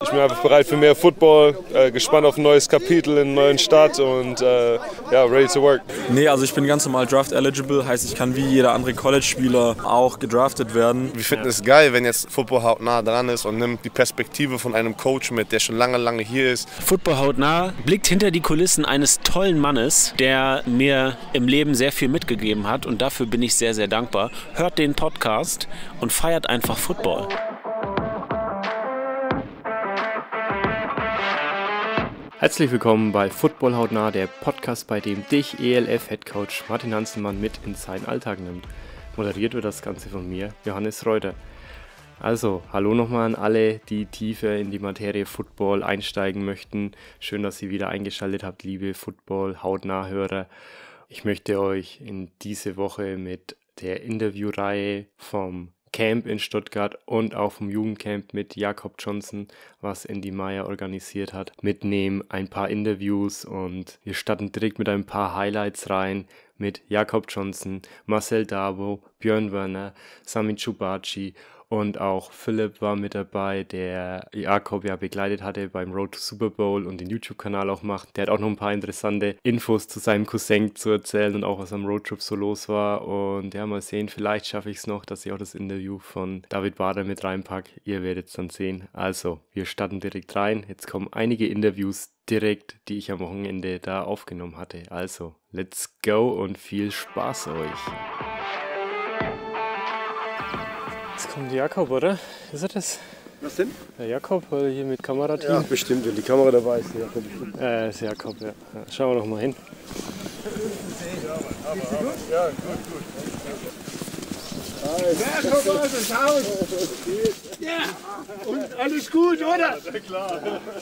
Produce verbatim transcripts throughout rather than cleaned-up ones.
Ich bin einfach bereit für mehr Football, äh, gespannt auf ein neues Kapitel in einer neuen Stadt und äh, ja, ready to work. Nee, also ich bin ganz normal draft-eligible, heißt ich kann wie jeder andere College-Spieler auch gedraftet werden. Wir finden es geil, wenn jetzt Football hautnah dran ist und nimmt die Perspektive von einem Coach mit, der schon lange, lange hier ist. Football hautnah blickt hinter die Kulissen eines tollen Mannes, der mir im Leben sehr viel mitgegeben hat und dafür bin ich sehr, sehr dankbar. Hört den Podcast und feiert einfach Football. Herzlich willkommen bei Football hautnah, der Podcast, bei dem dich E L F-Headcoach Martin Hanselmann mit in seinen Alltag nimmt. Moderiert wird das Ganze von mir, Johannes Reuter. Also, hallo nochmal an alle, die tiefer in die Materie Football einsteigen möchten. Schön, dass ihr wieder eingeschaltet habt, liebe Football-Hautnah-Hörer. Ich möchte euch in diese Woche mit der Interviewreihe vom Camp in Stuttgart und auch vom Jugendcamp mit Jakob Johnson, was Andy Meyer organisiert hat, mitnehmen. Ein paar Interviews und wir starten direkt mit ein paar Highlights rein mit Jakob Johnson, Marcel Dabo, Björn Werner, Sami Chubaci und auch Philipp war mit dabei, der Jakob ja begleitet hatte beim Road to Super Bowl und den YouTube-Kanal auch macht. Der hat auch noch ein paar interessante Infos zu seinem Cousin zu erzählen und auch was am Roadtrip so los war. Und ja, mal sehen, vielleicht schaffe ich es noch, dass ich auch das Interview von David Bader mit reinpacke. Ihr werdet es dann sehen. Also, wir starten direkt rein. Jetzt kommen einige Interviews direkt, die ich am Wochenende da aufgenommen hatte. Also, let's go und viel Spaß euch. Jetzt kommt Jakob, oder? Ist er das? Was denn? Der Jakob, oder hier mit Kamerateam? Ja, bestimmt, wenn die Kamera dabei ist. Jakob. Äh, ist Jakob, ja. ja. Schauen wir noch mal hin. Ja, gut, gut. Ja, komm mal aus dem Haus. Ja, und alles gut, oder? Ja, klar.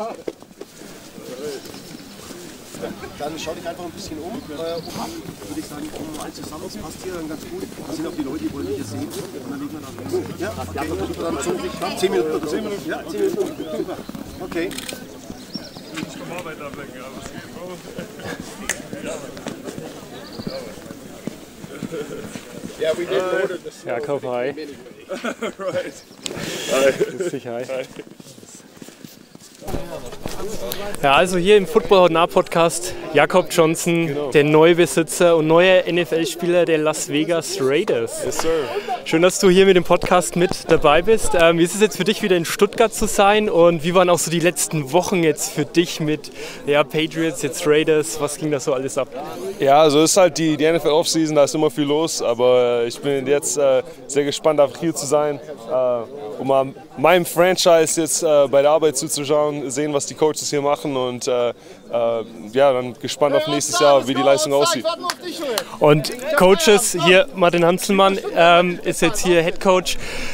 Dann schau dich einfach ein bisschen um. Äh, würde ich sagen, kommen wir mal zusammen. Das passt hier dann ganz gut. Das sind auch die Leute, die wollen dich jetzt sehen. Und dann legen wir nach links. Ja, okay. Dann so zehn Minuten oder so. zehn Minuten. Ja, zehn Minuten. Super. Okay. Ich komme auch weiter ablenken, aber es geht. Ja, we didn't order this. Jakob, hi. Right. Hi. Grüß dich, hi. Ja, also hier im Football hautnah Podcast Jakob Johnson, genau. Der Neubesitzer und neuer N F L-Spieler der Las Vegas Raiders. Yes, sir. Schön, dass du hier mit dem Podcast mit dabei bist. Ähm, wie ist es jetzt für dich, wieder in Stuttgart zu sein und wie waren auch so die letzten Wochen jetzt für dich mit ja, Patriots, jetzt Raiders? Was ging da so alles ab? Ja, also es ist halt die, die N F L Offseason, da ist immer viel los, aber ich bin jetzt äh, sehr gespannt, einfach hier zu sein, äh, um an meinem Franchise jetzt äh, bei der Arbeit zuzuschauen, sehen, was die Coaches hier machen und äh, äh, ja, dann gespannt auf nächstes Jahr, wie die Leistung aussieht. Und Coaches, hier Martin Hanselmann ähm, ist jetzt hier Head Coach.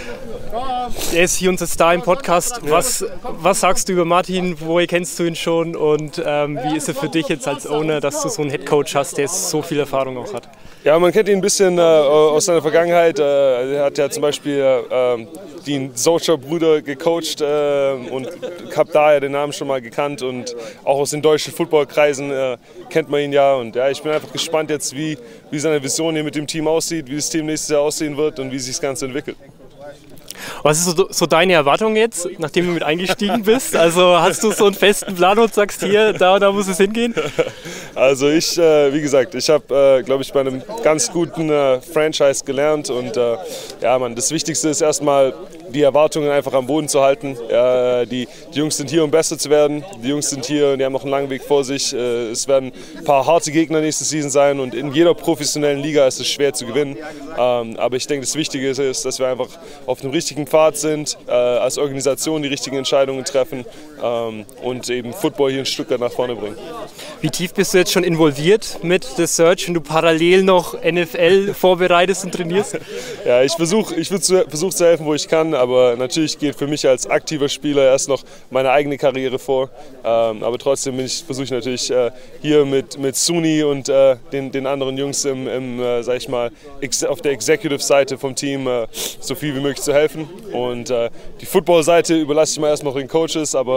Er ist hier unser Star im Podcast. Was, was sagst du über Martin? Woher kennst du ihn schon? Und ähm, wie ist er für dich jetzt als Owner, dass du so einen Head Coach hast, der so viel Erfahrung auch hat? Ja, man kennt ihn ein bisschen äh, aus seiner Vergangenheit. Äh, er hat ja zum Beispiel äh, den Solskjaer-Bruder gecoacht äh, und habe daher den Namen schon mal gekannt. Und auch aus den deutschen Footballkreisen äh, kennt man ihn ja. Und ja, ich bin einfach gespannt jetzt, wie, wie seine Vision hier mit dem Team aussieht, wie das Team nächstes Jahr aussehen wird und wie sich das Ganze entwickelt. Was ist so, so deine Erwartung jetzt, nachdem du mit eingestiegen bist? Also hast du so einen festen Plan und sagst, hier, da, da muss es hingehen? Also ich, äh, wie gesagt, ich habe, äh, glaube ich, bei einem ganz guten äh, Franchise gelernt und äh, ja, man, das Wichtigste ist erstmal, die Erwartungen einfach am Boden zu halten. Ja, die, die Jungs sind hier, um besser zu werden. Die Jungs sind hier und die haben noch einen langen Weg vor sich. Äh, es werden ein paar harte Gegner nächste Season sein und in jeder professionellen Liga ist es schwer zu gewinnen. Ähm, aber ich denke, das Wichtige ist, dass wir einfach auf dem richtigen Pfad sind, äh, als Organisation die richtigen Entscheidungen treffen ähm, und eben Football hier in Stuttgart nach vorne bringen. Wie tief bist du jetzt schon involviert mit The Search, wenn du parallel noch N F L vorbereitest und trainierst? Ja, ich versuche ich versuch zu helfen, wo ich kann, aber natürlich geht für mich als aktiver Spieler erst noch meine eigene Karriere vor. Ähm, aber trotzdem versuche ich natürlich äh, hier mit, mit Suni und äh, den, den anderen Jungs im, im äh, sag ich mal, auf der Executive-Seite vom Team äh, so viel wie möglich zu helfen. Und äh, die Football-Seite überlasse ich mal erst noch den Coaches, aber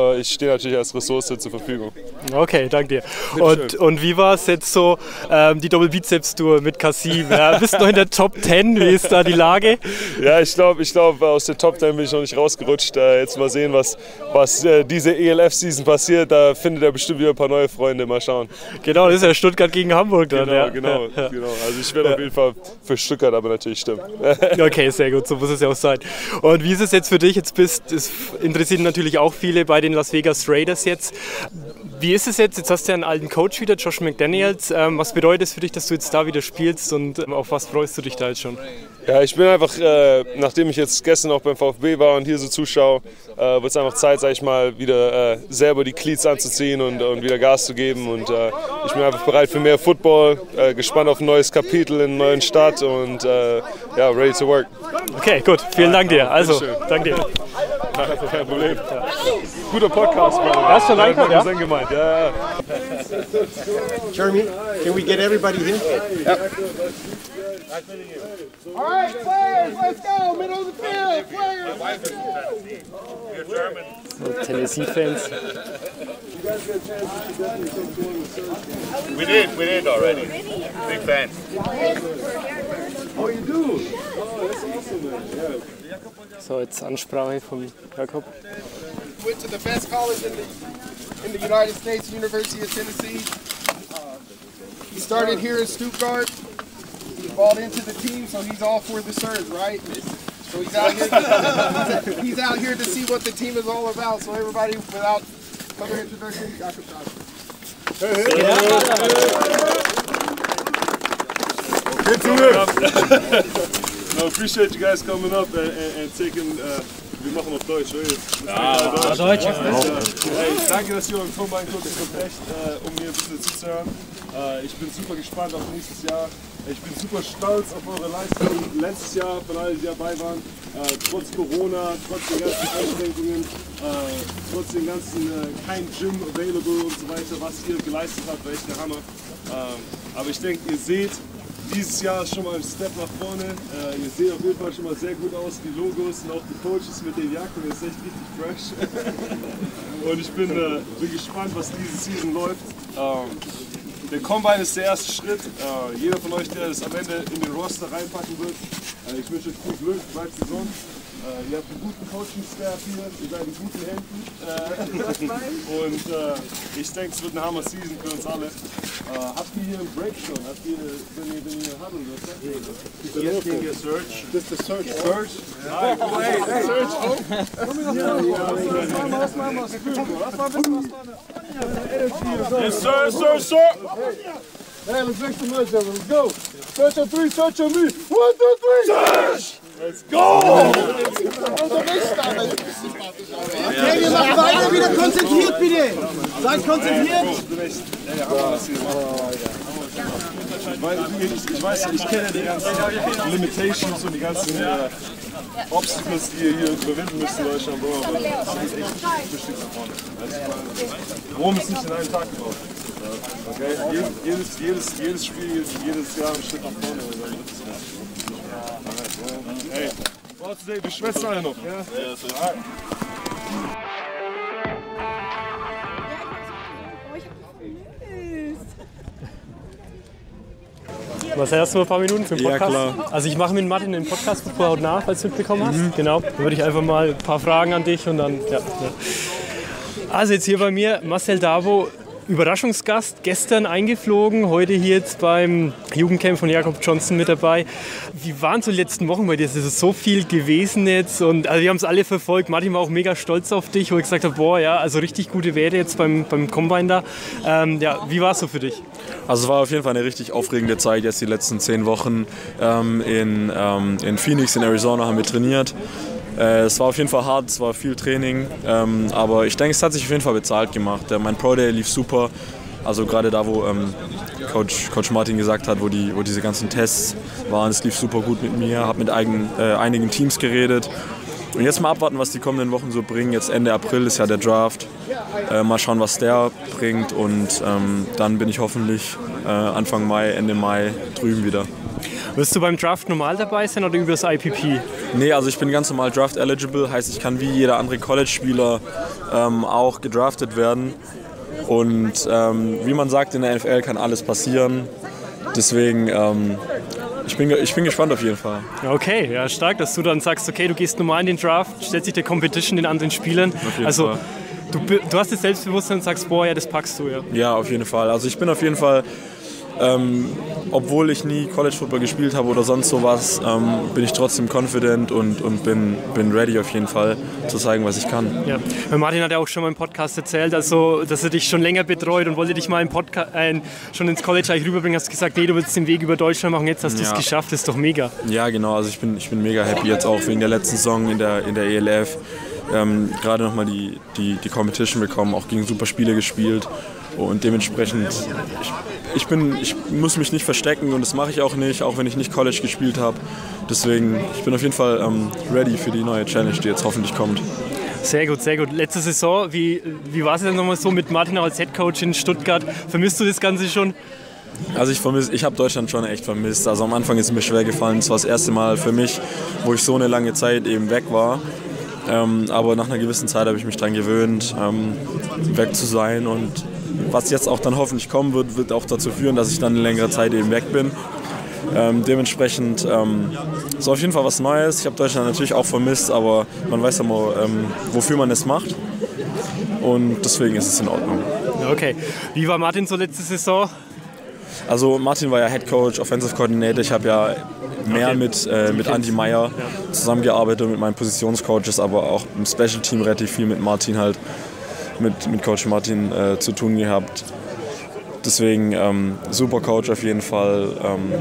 aber ich stehe natürlich als Ressource zur Verfügung. Okay, danke dir. Und, und wie war es jetzt so, ähm, die Doppel-Bizeps-Tour mit Kasim? Ja, bist du noch in der Top zehn? Wie ist da die Lage? Ja, ich glaube, ich glaub, aus der Top zehn bin ich noch nicht rausgerutscht. Äh, jetzt mal sehen, was, was äh, diese E L F-Season passiert. Da findet er bestimmt wieder ein paar neue Freunde. Mal schauen. Genau, das ist ja Stuttgart gegen Hamburg dann. Genau, ja. genau, ja. genau. Also ich werde ja. auf jeden Fall für Stuttgart aber natürlich stimmen. Okay, sehr gut, so muss es ja auch sein. Und wie ist es jetzt für dich? Jetzt bist, es interessiert natürlich auch viele bei den Las Vegas Raiders jetzt. Wie ist es jetzt? Jetzt hast du ja einen alten Coach wieder, Josh McDaniels. Ähm, was bedeutet es für dich, dass du jetzt da wieder spielst und ähm, auf was freust du dich da jetzt schon? Ja, ich bin einfach, äh, nachdem ich jetzt gestern auch beim VfB war und hier so zuschaue, äh, wird es einfach Zeit, sag ich mal, wieder äh, selber die Cleats anzuziehen und, und wieder Gas zu geben. Und äh, ich bin einfach bereit für mehr Football, äh, gespannt auf ein neues Kapitel in einer neuen Stadt und äh, ja, ready to work. Okay, gut. Vielen Dank dir. Also, danke dir. Kein Problem. Ja. Guter Podcast, Brother. Hast du einen ja? Ja, gemeint. Ja, ja. Jeremy, can we get everybody here? Yep. All right, players, let's go. Middle of the field, players. So, Tennessee-Fans. We did, we did already. Big fans. Oh, you do? Oh, that's awesome, man. Yeah. So, jetzt Ansprache von Jakob. Went to the best college in the, in the United States, University of Tennessee. Uh, he started here in Stuttgart. He bought into the team, so he's all for the Surge, right? So he's out here. He's out here to see what the team is all about. So everybody, without further introduction, Jakob Johnson. Good to hear. No, appreciate you guys coming up and, and, and taking. Uh, wir machen auf Deutsch, oder? Ah, Deutsch. Und, äh, hey, danke, dass ihr euren Combine guckt. Es kommt echt, äh, um mir ein bisschen zuzuhören. Äh, ich bin super gespannt auf nächstes Jahr. Ich bin super stolz auf eure Leistung letztes Jahr, von allen, die dabei waren. Äh, trotz Corona, trotz den ganzen Einschränkungen, äh, trotz den ganzen äh, kein Gym available und so weiter, was ihr geleistet habt, war echt der Hammer. Ähm, aber ich denke, ihr seht, dieses Jahr ist schon mal ein Step nach vorne. Äh, ihr seht auf jeden Fall schon mal sehr gut aus, die Logos und auch die Coaches mit den Jacken, das ist echt richtig fresh. Und ich bin, äh, bin gespannt, was diese Season läuft. Ähm, der Combine ist der erste Schritt. Äh, jeder von euch, der das am Ende in den Roster reinpacken wird, äh, ich wünsche euch viel Glück, bleibt gesund. Äh, ihr habt einen guten Coaching-Staff hier, ihr seid in guten Händen. Äh, und äh, ich denke, es wird eine Hammer-Season für uns alle. Uh, habt ihr hier einen Break schon? Habt ihr, wenn ihr, wenn ihr Huddle das sagt? Yes, being a search. This the Surge. Search? Hey, hey, hey. Surge, oh. Komm hier nach Lass mal, lass mal, lass mal. Yes, sir, sir, sir! Hey, let's make some noise, let's go. Search on three, search on me. One, two, three. Search! Let's go! Okay, wir machen weiter, wieder konzentriert bitte. Seid konzentriert. Ich weiß, ich, ich, weiß, ich kenne die ganzen Limitations und die ganzen äh, Obstacles, die ihr hier überwinden müsst in Deutschland, Bro, aber das ist echt wichtig nach vorne. Also, Rom ist nicht in einem Tag gebaut. Okay? Jedes, jedes, jedes Spiel, jedes Jahr ein Stück nach vorne. Hey, wir schwätzen alle noch. Ja? Ja, Was hast du ein paar Minuten für den Podcast? Ja, klar. Also ich mache mit Martin den Podcast Football Haut nach, falls du mitbekommen hast. Mhm. Genau. Dann würde ich einfach mal ein paar Fragen an dich und dann. Ja, ja. Also jetzt hier bei mir Marcel Dabo, Überraschungsgast, gestern eingeflogen, heute hier jetzt beim Jugendcamp von Jakob Johnson mit dabei. Wie waren so die letzten Wochen bei dir? Es ist so viel gewesen jetzt und also wir haben es alle verfolgt. Martin war auch mega stolz auf dich, wo ich gesagt habe, boah, ja, also richtig gute Werte jetzt beim, beim Combine da. Ähm, ja, wie war es so für dich? Also es war auf jeden Fall eine richtig aufregende Zeit jetzt die letzten zehn Wochen. Ähm, in, ähm, in Phoenix, in Arizona haben wir trainiert. Äh, es war auf jeden Fall hart, es war viel Training, ähm, aber ich denke, es hat sich auf jeden Fall bezahlt gemacht. Äh, mein Pro Day lief super, also gerade da, wo ähm, Coach, Coach Martin gesagt hat, wo, die, wo diese ganzen Tests waren, es lief super gut mit mir, habe mit eigen, äh, einigen Teams geredet. Und jetzt mal abwarten, was die kommenden Wochen so bringen. Jetzt Ende April ist ja der Draft. Äh, mal schauen, was der bringt und ähm, dann bin ich hoffentlich äh, Anfang Mai, Ende Mai drüben wieder. Wirst du beim Draft normal dabei sein oder über das I P P? Nee, also ich bin ganz normal draft-eligible, heißt ich kann wie jeder andere College-Spieler ähm, auch gedraftet werden. Und ähm, wie man sagt, in der N F L kann alles passieren. Deswegen, ähm, ich, bin, ich bin gespannt auf jeden Fall. Okay, ja, stark, dass du dann sagst, okay, du gehst normal in den Draft, stellst dich der Competition den anderen Spielern. Auf jeden also Fall. Du, du hast das Selbstbewusstsein und sagst, boah, ja, das packst du, ja. Ja, auf jeden Fall. Also ich bin auf jeden Fall, ähm, obwohl ich nie College Football gespielt habe oder sonst sowas, ähm, bin ich trotzdem confident und, und bin, bin ready auf jeden Fall zu zeigen, was ich kann. Ja. Martin hat ja auch schon mal im Podcast erzählt, also, dass er dich schon länger betreut und wollte dich mal im Podcast, äh, schon ins College eigentlich rüberbringen. Hast gesagt, nee, du willst den Weg über Deutschland machen, jetzt hast du es Ja. geschafft, das ist doch mega. Ja, genau. Also ich bin, ich bin mega happy jetzt auch wegen der letzten Saison in der, in der E L F. Ähm, gerade nochmal die, die, die Competition bekommen, auch gegen super Spiele gespielt und dementsprechend, ich, ich, bin, ich muss mich nicht verstecken und das mache ich auch nicht, auch wenn ich nicht College gespielt habe. Deswegen, ich bin auf jeden Fall ähm, ready für die neue Challenge, die jetzt hoffentlich kommt. Sehr gut, sehr gut. Letzte Saison, wie, wie war es denn nochmal so mit Martin als Headcoach in Stuttgart? Vermisst du das Ganze schon? Also ich vermisse, ich habe Deutschland schon echt vermisst. Also am Anfang ist es mir schwer gefallen. Es war das erste Mal für mich, wo ich so eine lange Zeit eben weg war. Ähm, aber nach einer gewissen Zeit habe ich mich daran gewöhnt, ähm, weg zu sein. Und was jetzt auch dann hoffentlich kommen wird, wird auch dazu führen, dass ich dann eine längere Zeit eben weg bin. Ähm, dementsprechend ähm, ist auf jeden Fall was Neues. Ich habe Deutschland natürlich auch vermisst, aber man weiß ja mal, ähm, wofür man es macht. Und deswegen ist es in Ordnung. Okay. Wie war Martin so letzte Saison? Also Martin war ja Head Coach, Offensive Coordinator. Ich habe ja mehr mit, äh, mit Andi Meyer zusammengearbeitet, mit meinen Positionscoaches, aber auch im Special Team relativ viel mit Martin halt, mit, mit Coach Martin äh, zu tun gehabt. Deswegen ähm, super Coach auf jeden Fall. Ähm,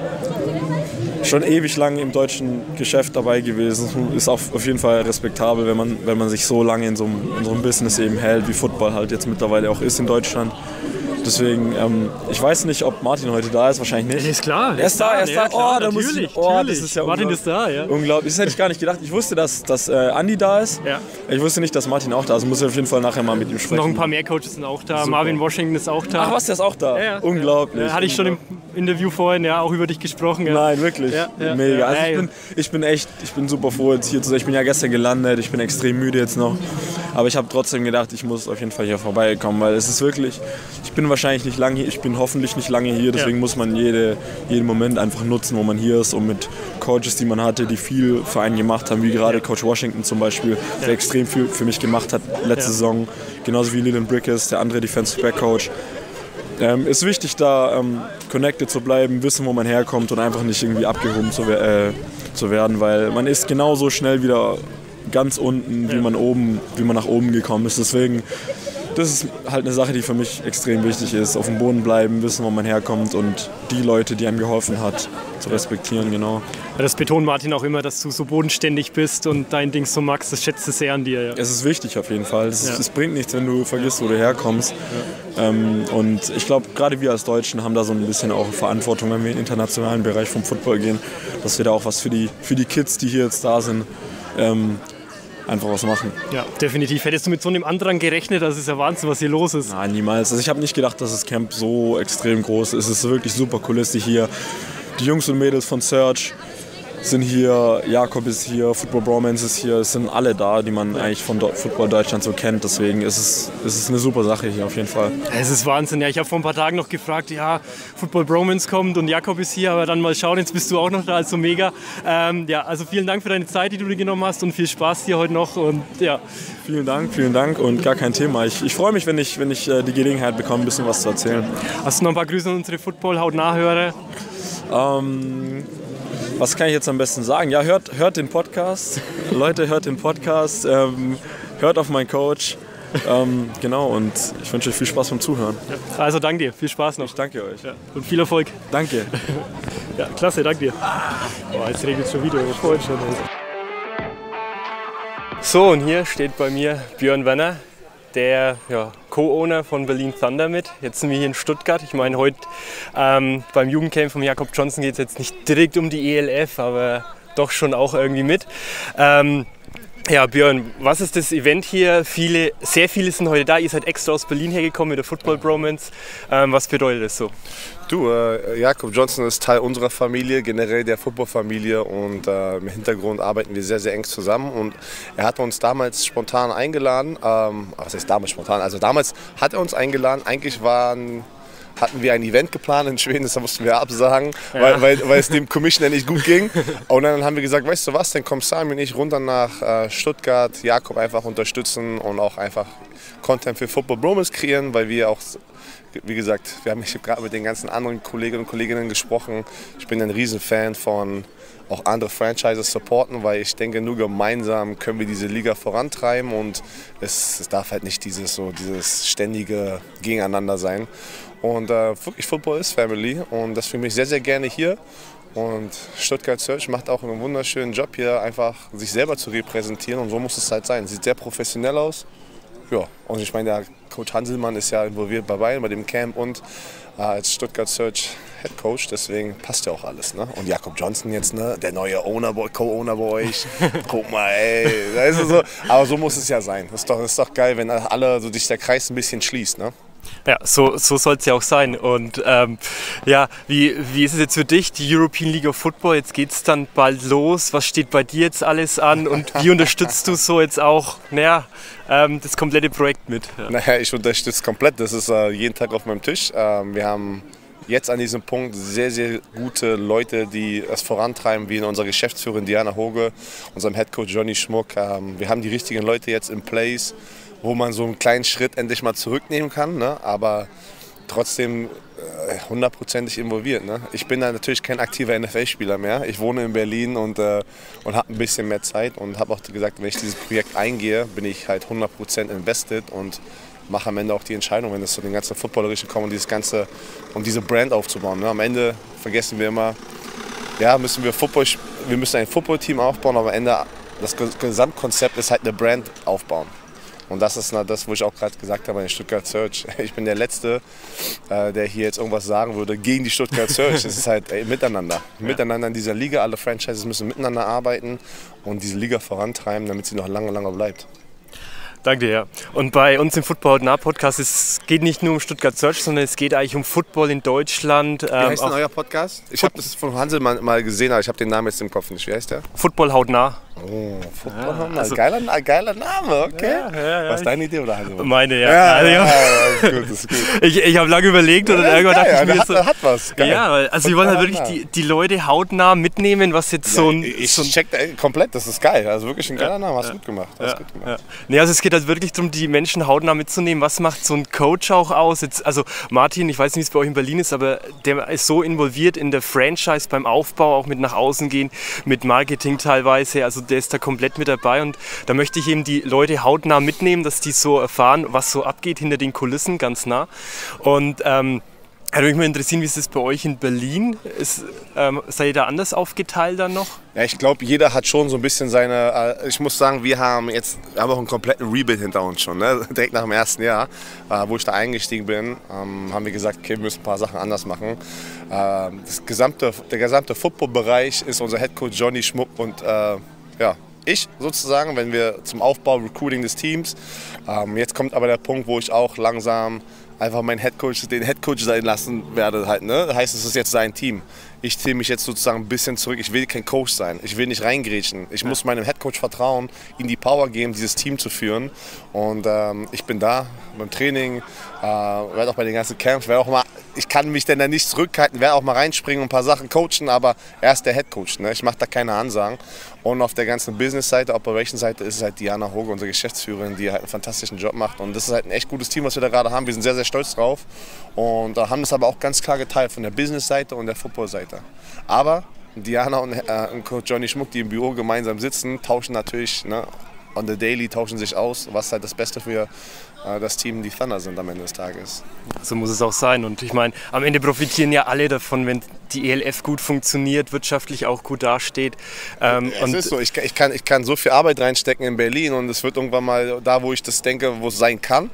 schon ewig lang im deutschen Geschäft dabei gewesen. Ist auch auf jeden Fall respektabel, wenn man, wenn man sich so lange in so, einem, in so einem Business eben hält, wie Football halt jetzt mittlerweile auch ist in Deutschland. Deswegen, ähm, ich weiß nicht, ob Martin heute da ist, wahrscheinlich nicht. Er ist klar. Er ist da, er ist da. Ja, klar, oh, da muss ich, oh, natürlich. das ist ja Martin ist da, ja. Unglaublich. Das hätte ich gar nicht gedacht. Ich wusste, dass, dass äh, Andi da ist. Ja. Ich wusste nicht, dass Martin auch da ist. Ich muss auf jeden Fall nachher mal mit ihm sprechen. Noch ein paar mehr Coaches sind auch da. Super. Marvin Washington ist auch da. Ach was, der ist auch da? Ja, ja. Unglaublich. Ja, hatte ich schon im Interview vorhin ja, auch über dich gesprochen. Ja. Nein, wirklich. Ja, ja, Mega. ja. Also ich, bin, ich bin echt, ich bin super froh, jetzt hier zu sein. Ich bin ja gestern gelandet, ich bin extrem müde jetzt noch. Aber ich habe trotzdem gedacht, ich muss auf jeden Fall hier vorbeikommen, weil es ist wirklich, ich bin wahrscheinlich nicht lange hier, ich bin hoffentlich nicht lange hier, deswegen ja. muss man jede, jeden Moment einfach nutzen, wo man hier ist, und mit Coaches, die man hatte, die viel für einen gemacht haben, wie gerade Coach Washington zum Beispiel, der ja. extrem viel für mich gemacht hat letzte ja. Saison, genauso wie Leland Brickes, der andere Defensive Back Coach. Ähm, ist wichtig, da ähm, connected zu bleiben, wissen, wo man herkommt und einfach nicht irgendwie abgehoben zu, äh, zu werden, weil man ist genauso schnell wieder ganz unten, wie man oben, wie man nach oben gekommen ist. Deswegen, das ist halt eine Sache, die für mich extrem wichtig ist. Auf dem Boden bleiben, wissen, wo man herkommt und die Leute, die einem geholfen hat, zu respektieren, genau. Ja, das betont Martin auch immer, dass du so bodenständig bist und dein Ding so magst. Das schätzt es sehr an dir. Ja. Es ist wichtig auf jeden Fall. Es, ja. es bringt nichts, wenn du vergisst, wo du herkommst. Ja. Ähm, und ich glaube, gerade wir als Deutschen haben da so ein bisschen auch Verantwortung, wenn wir in den internationalen Bereich vom Football gehen, dass wir da auch was für die, für die Kids, die hier jetzt da sind, ähm, einfach was machen. Ja, definitiv. Hättest du mit so einem Andrang gerechnet? Das ist ja Wahnsinn, was hier los ist. Nein, niemals. Also ich habe nicht gedacht, dass das Camp so extrem groß ist. Es ist wirklich super Kulisse hier. Die Jungs und Mädels von Search sind hier, Jakob ist hier, Football Bromance ist hier. Es sind alle da, die man eigentlich von Football Deutschland so kennt. Deswegen ist es, ist es eine super Sache hier auf jeden Fall. Es ist Wahnsinn. Ja, ich habe vor ein paar Tagen noch gefragt, ja, Football Bromance kommt und Jakob ist hier, aber dann mal schauen, jetzt bist du auch noch da, also mega. Ähm, ja, also vielen Dank für deine Zeit, die du dir genommen hast, und viel Spaß hier heute noch. Und ja. Vielen Dank, vielen Dank und gar kein Thema. Ich, ich freue mich, wenn ich, wenn ich äh, die Gelegenheit bekomme, ein bisschen was zu erzählen. Hast du noch ein paar Grüße an unsere Football-Hautnah-Hörer? Ähm, was kann ich jetzt am besten sagen? Ja, hört, hört den Podcast. Leute, hört den Podcast. Ähm, hört auf meinen Coach. Ähm, genau, und ich wünsche euch viel Spaß beim Zuhören. Ja, also danke dir, viel Spaß noch. Ich danke euch. Ja, und viel Erfolg. Danke. Ja, klasse, danke dir. Oh, jetzt regnet es schon wieder, ich freue schon. So, und hier steht bei mir Björn Werner, der ja, Co-Owner von Berlin Thunder mit. Jetzt sind wir hier in Stuttgart. Ich meine, heute ähm, beim Jugendcamp von Jakob Johnson geht es jetzt nicht direkt um die E L F, aber doch schon auch irgendwie mit. Ähm, Ja, Björn, was ist das Event hier? Viele, sehr viele sind heute da. Ihr seid extra aus Berlin hergekommen mit der Football Bromance. Ähm, was bedeutet das so? Du, äh, Jakob Johnson ist Teil unserer Familie, generell der Football-Familie, und äh, im Hintergrund arbeiten wir sehr, sehr eng zusammen. Und er hat uns damals spontan eingeladen. Ähm, was heißt damals spontan? Also damals hat er uns eingeladen. Eigentlich waren... hatten wir ein Event geplant in Schweden, das mussten wir absagen, ja. weil, weil, weil es dem Commissioner nicht gut ging. Und dann haben wir gesagt, weißt du was, dann kommt Sami und ich runter nach äh, Stuttgart, Jakob einfach unterstützen und auch einfach Content für Football Bromance kreieren, weil wir auch, wie gesagt, wir haben gerade mit den ganzen anderen Kolleginnen und Kolleginnen gesprochen. Ich bin ein Riesenfan von auch andere Franchises supporten, weil ich denke, nur gemeinsam können wir diese Liga vorantreiben, und es, es darf halt nicht dieses, so, dieses ständige Gegeneinander sein. Und äh, wirklich, Football ist Family, und das fühle ich sehr, sehr gerne hier. Und Stuttgart Search macht auch einen wunderschönen Job hier, einfach sich selber zu repräsentieren, und so muss es halt sein. Sieht sehr professionell aus. Ja, und ich meine, der Coach Hanselmann ist ja involviert bei beiden, bei dem Camp und äh, als Stuttgart Search Head Coach, deswegen passt ja auch alles. Ne? Und Jakob Johnson jetzt, ne? Der neue Owner, Co-Owner bei euch. Guck mal, ey. Das ist so. Aber so muss es ja sein. Das ist doch, das ist doch geil, wenn alle so sich der Kreis ein bisschen schließt. Ne? Ja, so, so soll es ja auch sein. Und ähm, ja, wie, wie ist es jetzt für dich, die European League of Football? Jetzt geht es dann bald los. Was steht bei dir jetzt alles an? Und wie unterstützt du so jetzt auch naja, ähm, das komplette Projekt mit? Ja. Naja, ich unterstütze komplett. Das ist äh, jeden Tag auf meinem Tisch. Ähm, wir haben jetzt an diesem Punkt sehr, sehr gute Leute, die es vorantreiben, wie in unserer Geschäftsführerin Diana Hoge, unserem Headcoach Johnny Schmuck. Ähm, wir haben die richtigen Leute jetzt in place, wo man so einen kleinen Schritt endlich mal zurücknehmen kann, ne? Aber trotzdem hundertprozentig äh, involviert. Ne? Ich bin da natürlich kein aktiver N F L-Spieler mehr. Ich wohne in Berlin und, äh, und habe ein bisschen mehr Zeit, und habe auch gesagt, wenn ich dieses Projekt eingehe, bin ich halt hundert Prozent invested und mache am Ende auch die Entscheidung, wenn es so den ganzen Footballerischen kommt, um dieses ganze, um diese Brand aufzubauen. Ne? Am Ende vergessen wir immer, ja, müssen wir Football, wir müssen ein Footballteam aufbauen, aber am Ende das Gesamtkonzept ist halt eine Brand aufbauen. Und das ist das, wo ich auch gerade gesagt habe, in Stuttgart Search. Ich bin der Letzte, äh, der hier jetzt irgendwas sagen würde gegen die Stuttgart Search. Es ist halt ey, miteinander. Ja. Miteinander in dieser Liga. Alle Franchises müssen miteinander arbeiten und diese Liga vorantreiben, damit sie noch lange, lange bleibt. Danke dir. Ja. Und bei uns im Football Hautnah Podcast, es geht nicht nur um Stuttgart Search, sondern es geht eigentlich um Football in Deutschland. Wie heißt denn euer Podcast? Ich habe das von Hansel mal, mal gesehen, aber ich habe den Namen jetzt im Kopf nicht. Wie heißt der? Football Hautnah. Oh, Football Hautnah. Ja, also, geiler, geiler Name, okay. Ja, ja, ja. Was ist deine Idee oder Hansel? Meine, ja. ja, ja, ja, ja, ja, ist gut, ist gut. Ich, ich habe lange überlegt und ja, irgendwann dachte ich mir hat, so... hat was, geil. Ja, weil, also wir wollen halt wirklich die, die Leute hautnah mitnehmen, was jetzt ja, so ein... Ich so ein check ey, komplett, das ist geil. Also wirklich ein geiler ja, Name, hast ja, gut gemacht. Ja, hast gut gemacht. Ja. Nee, also es geht halt wirklich darum, die Menschen hautnah mitzunehmen. Was macht so ein Coach auch aus? Jetzt, also Martin, ich weiß nicht, wie es bei euch in Berlin ist, aber der ist so involviert in der Franchise beim Aufbau, auch mit nach außen gehen, mit Marketing teilweise. Also der ist da komplett mit dabei, und da möchte ich eben die Leute hautnah mitnehmen, dass die so erfahren, was so abgeht hinter den Kulissen, ganz nah. Und ähm, würde mich mal interessieren, wie ist es bei euch in Berlin? Ist, ähm, seid ihr da anders aufgeteilt dann noch? Ja, ich glaube, jeder hat schon so ein bisschen seine, äh, ich muss sagen, wir haben jetzt wir haben auch einen kompletten Rebuild hinter uns schon, ne? Direkt nach dem ersten Jahr, äh, wo ich da eingestiegen bin, ähm, haben wir gesagt, okay, wir müssen ein paar Sachen anders machen. Äh, das gesamte, der gesamte Football-Bereich ist unser Headcoach Johnny Schmuck und äh, ja, ich sozusagen, wenn wir zum Aufbau, Recruiting des Teams. Ähm, jetzt kommt aber der Punkt, wo ich auch langsam einfach meinen Headcoach, den Headcoach sein lassen werde. Halt, ne? Das heißt, es ist jetzt sein Team. Ich ziehe mich jetzt sozusagen ein bisschen zurück. Ich will kein Coach sein. Ich will nicht reingrätschen. Ich ja. muss meinem Headcoach vertrauen, ihm die Power geben, dieses Team zu führen. Und ähm, ich bin da beim Training, äh, werde auch bei den ganzen Camps, werde auch mal, ich kann mich denn da nicht zurückhalten, werde auch mal reinspringen und ein paar Sachen coachen, aber er ist der Headcoach. Ne? Ich mache da keine Ansagen. Und auf der ganzen Business-Seite, Operation-Seite ist es halt Diana Hoge, unsere Geschäftsführerin, die halt einen fantastischen Job macht. Und das ist halt ein echt gutes Team, was wir da gerade haben. Wir sind sehr, sehr stolz drauf. Und äh, haben das aber auch ganz klar geteilt von der Business-Seite und der Football-Seite. Aber Diana und, äh, und Coach Johnny Schmuck, die im Büro gemeinsam sitzen, tauschen natürlich, ne, on the daily, tauschen sich aus, was halt das Beste für äh, das Team, die Thunder sind am Ende des Tages. So muss es auch sein. Und ich meine, am Ende profitieren ja alle davon, wenn die E L F gut funktioniert, wirtschaftlich auch gut dasteht. Ähm, es ist so, ich, ich, kann, ich kann so viel Arbeit reinstecken in Berlin, und es wird irgendwann mal da, wo ich das denke, wo es sein kann,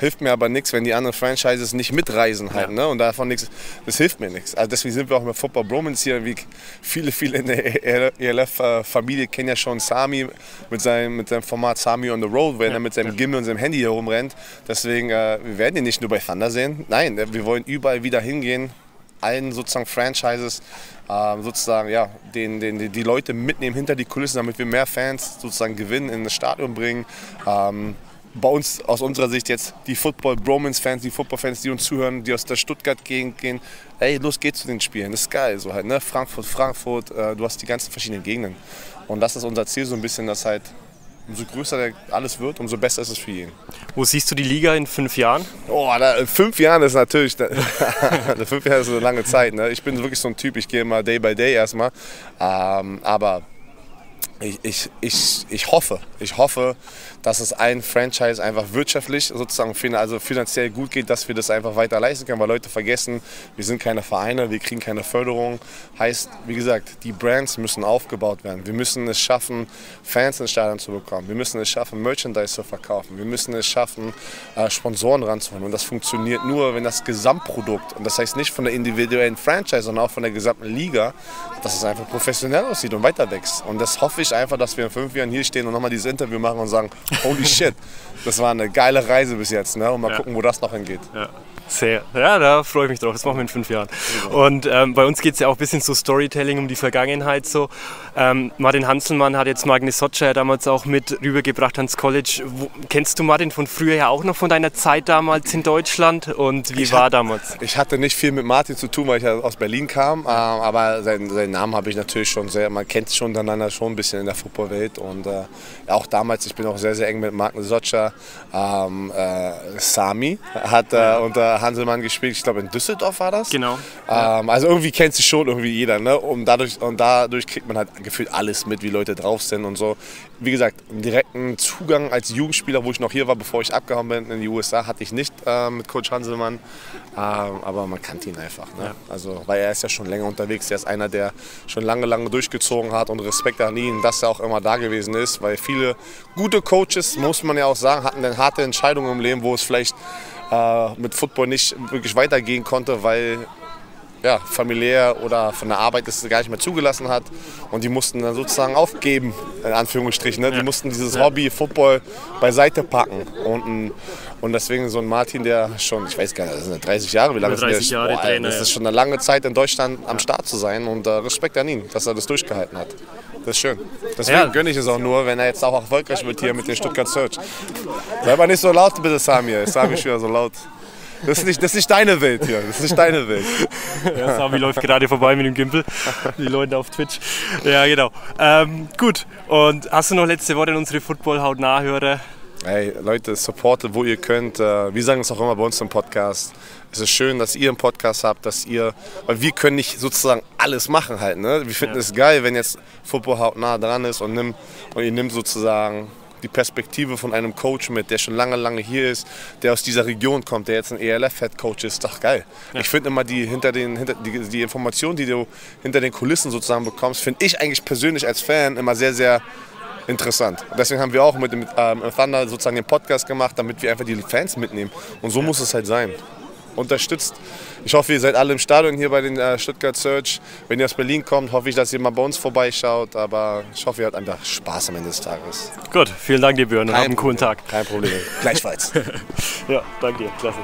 hilft mir aber nichts, wenn die anderen Franchises nicht mitreisen halt, ja. ne? Und davon nichts, das hilft mir nichts. Also deswegen sind wir auch mit Football Bromance hier, wie viele, viele in der E L F-Familie kennen ja schon Sami mit seinem, mit seinem Format Sami on the Road, wenn ja. er mit seinem Gimbal und seinem Handy hier rumrennt. Deswegen, äh, wir werden ihn nicht nur bei Thunder sehen, nein, wir wollen überall wieder hingehen, allen sozusagen Franchises äh, sozusagen ja, den, den, die Leute mitnehmen hinter die Kulissen, damit wir mehr Fans sozusagen gewinnen, in das Stadion bringen. Ähm, bei uns aus unserer Sicht jetzt die Football-Bromance-Fans, die Football-Fans, die uns zuhören, die aus der Stuttgart-Gegend gehen, ey, los geht's zu den Spielen, das ist geil, so halt, ne? Frankfurt, Frankfurt, äh, du hast die ganzen verschiedenen Gegenden. Und das ist unser Ziel so ein bisschen, dass halt umso größer alles wird, umso besser ist es für jeden. Wo siehst du die Liga in fünf Jahren? Oh, da, in fünf Jahren ist natürlich, da, fünf Jahre ist eine lange Zeit. Ne? Ich bin wirklich so ein Typ, ich gehe immer Day by Day erstmal. Ähm, aber ich, ich, ich, ich hoffe, ich hoffe, dass es ein Franchise einfach wirtschaftlich, sozusagen also finanziell gut geht, dass wir das einfach weiter leisten können, weil Leute vergessen, wir sind keine Vereine, wir kriegen keine Förderung. Heißt, wie gesagt, die Brands müssen aufgebaut werden. Wir müssen es schaffen, Fans ins Stadion zu bekommen. Wir müssen es schaffen, Merchandise zu verkaufen. Wir müssen es schaffen, Sponsoren ranzuholen. Und das funktioniert nur, wenn das Gesamtprodukt, und das heißt nicht von der individuellen Franchise, sondern auch von der gesamten Liga, dass es einfach professionell aussieht und weiter wächst. Und das hoffe ich einfach, dass wir in fünf Jahren hier stehen und nochmal dieses Interview machen und sagen, holy shit, das war eine geile Reise bis jetzt, ne? Und mal ja. gucken, wo das noch hingeht. Ja. Sehr. Ja, da freue ich mich drauf. Das machen wir in fünf Jahren. Und ähm, bei uns geht es ja auch ein bisschen so Storytelling um die Vergangenheit. So. Ähm, Martin Hanselmann hat jetzt Magnus Socha ja damals auch mit rübergebracht ans College. Wo, kennst du Martin von früher ja auch noch von deiner Zeit damals in Deutschland? Und wie ich war hat, damals? Ich hatte nicht viel mit Martin zu tun, weil ich ja aus Berlin kam. Äh, aber seinen, seinen Namen habe ich natürlich schon sehr, man kennt es schon untereinander schon ein bisschen in der Footballwelt. Und äh, auch damals, ich bin auch sehr, sehr eng mit Magnus Socha. Ähm, äh, Sami hat äh, unter Hanselmann gespielt, ich glaube in Düsseldorf war das. Genau. Ähm, also irgendwie kennt sich schon irgendwie jeder, ne? Und dadurch, und dadurch kriegt man halt gefühlt alles mit, wie Leute drauf sind und so. Wie gesagt, einen direkten Zugang als Jugendspieler, wo ich noch hier war, bevor ich abgehauen bin in die U S A, hatte ich nicht äh, mit Coach Hanselmann. Ähm, aber man kannte ihn einfach. Ne? Ja. Also, weil er ist ja schon länger unterwegs. Er ist einer, der schon lange, lange durchgezogen hat und Respekt an ihn, dass er auch immer da gewesen ist. Weil viele gute Coaches, muss man ja auch sagen, hatten dann harte Entscheidungen im Leben, wo es vielleicht äh, mit Football nicht wirklich weitergehen konnte, weil ja, familiär oder von der Arbeit das gar nicht mehr zugelassen hat. Und die mussten dann sozusagen aufgeben, in Anführungsstrichen. Ne? Die ja. mussten dieses ja. Hobby Football beiseite packen. Und, und deswegen so ein Martin, der schon, ich weiß gar nicht, das sind dreißig Jahre, wie lange ist dreißig Jahre Boah, Trainer, das ist schon eine lange Zeit in Deutschland am Start zu sein. Und äh, Respekt an ihn, dass er das durchgehalten hat. Das ist schön. Deswegen ja. gönne ich es auch nur, wenn er jetzt auch erfolgreich wird hier mit den Stuttgart Search. Sei aber nicht so laut, bitte, Sami. Sami ist wieder so laut. Das ist, nicht, das ist nicht deine Welt hier, das ist nicht deine Welt. Ja, Sami läuft gerade vorbei mit dem Gimbal, die Leute auf Twitch. Ja, genau. Ähm, gut, und hast du noch letzte Worte an unsere Football-Hautnah-Hörer? Hey Leute, supportet, wo ihr könnt. Wir sagen es auch immer bei uns im Podcast. Es ist schön, dass ihr einen Podcast habt, dass ihr, weil wir können nicht sozusagen alles machen halt. Ne? Wir finden ja. es geil, wenn jetzt Football hautnah dran ist und, nimmt, und ihr nimmt sozusagen die Perspektive von einem Coach mit, der schon lange, lange hier ist, der aus dieser Region kommt, der jetzt ein E L F-Head-Coach ist, ist doch geil. Ja. Ich finde immer die, hinter den, hinter, die, die Informationen, die du hinter den Kulissen sozusagen bekommst, finde ich eigentlich persönlich als Fan immer sehr, sehr interessant. Deswegen haben wir auch mit dem ähm, Thunder sozusagen den Podcast gemacht, damit wir einfach die Fans mitnehmen. Und so muss es halt sein. Unterstützt. Ich hoffe, ihr seid alle im Stadion hier bei den äh, Stuttgart Search. Wenn ihr aus Berlin kommt, hoffe ich, dass ihr mal bei uns vorbeischaut. Aber ich hoffe, ihr habt einfach Spaß am Ende des Tages. Gut, vielen Dank dir, Björn, und habt einen coolen Tag. Kein Problem. Gleichfalls. Ja, danke dir. Klasse.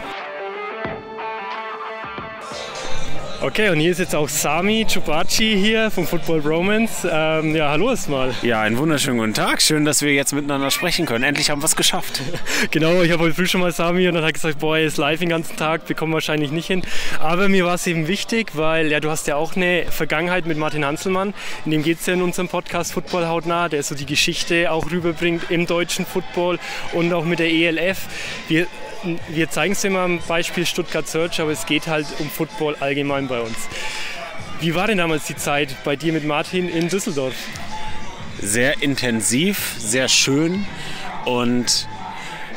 Okay, und hier ist jetzt auch Sami Chubachi hier vom Football Bromance. Ähm, ja, hallo erstmal. Ja, einen wunderschönen guten Tag. Schön, dass wir jetzt miteinander sprechen können. Endlich haben wir es geschafft. Genau, ich habe heute früh schon mal Sami und dann hat gesagt, boah, er ist live den ganzen Tag, wir kommen wahrscheinlich nicht hin. Aber mir war es eben wichtig, weil ja, du hast ja auch eine Vergangenheit mit Martin Hanselmann. In dem geht es ja in unserem Podcast Football hautnah, der so die Geschichte auch rüberbringt im deutschen Football und auch mit der E L F. Wir Wir zeigen es immer am Beispiel Stuttgart Search, aber es geht halt um Football allgemein bei uns. Wie war denn damals die Zeit bei dir mit Martin in Düsseldorf? Sehr intensiv, sehr schön und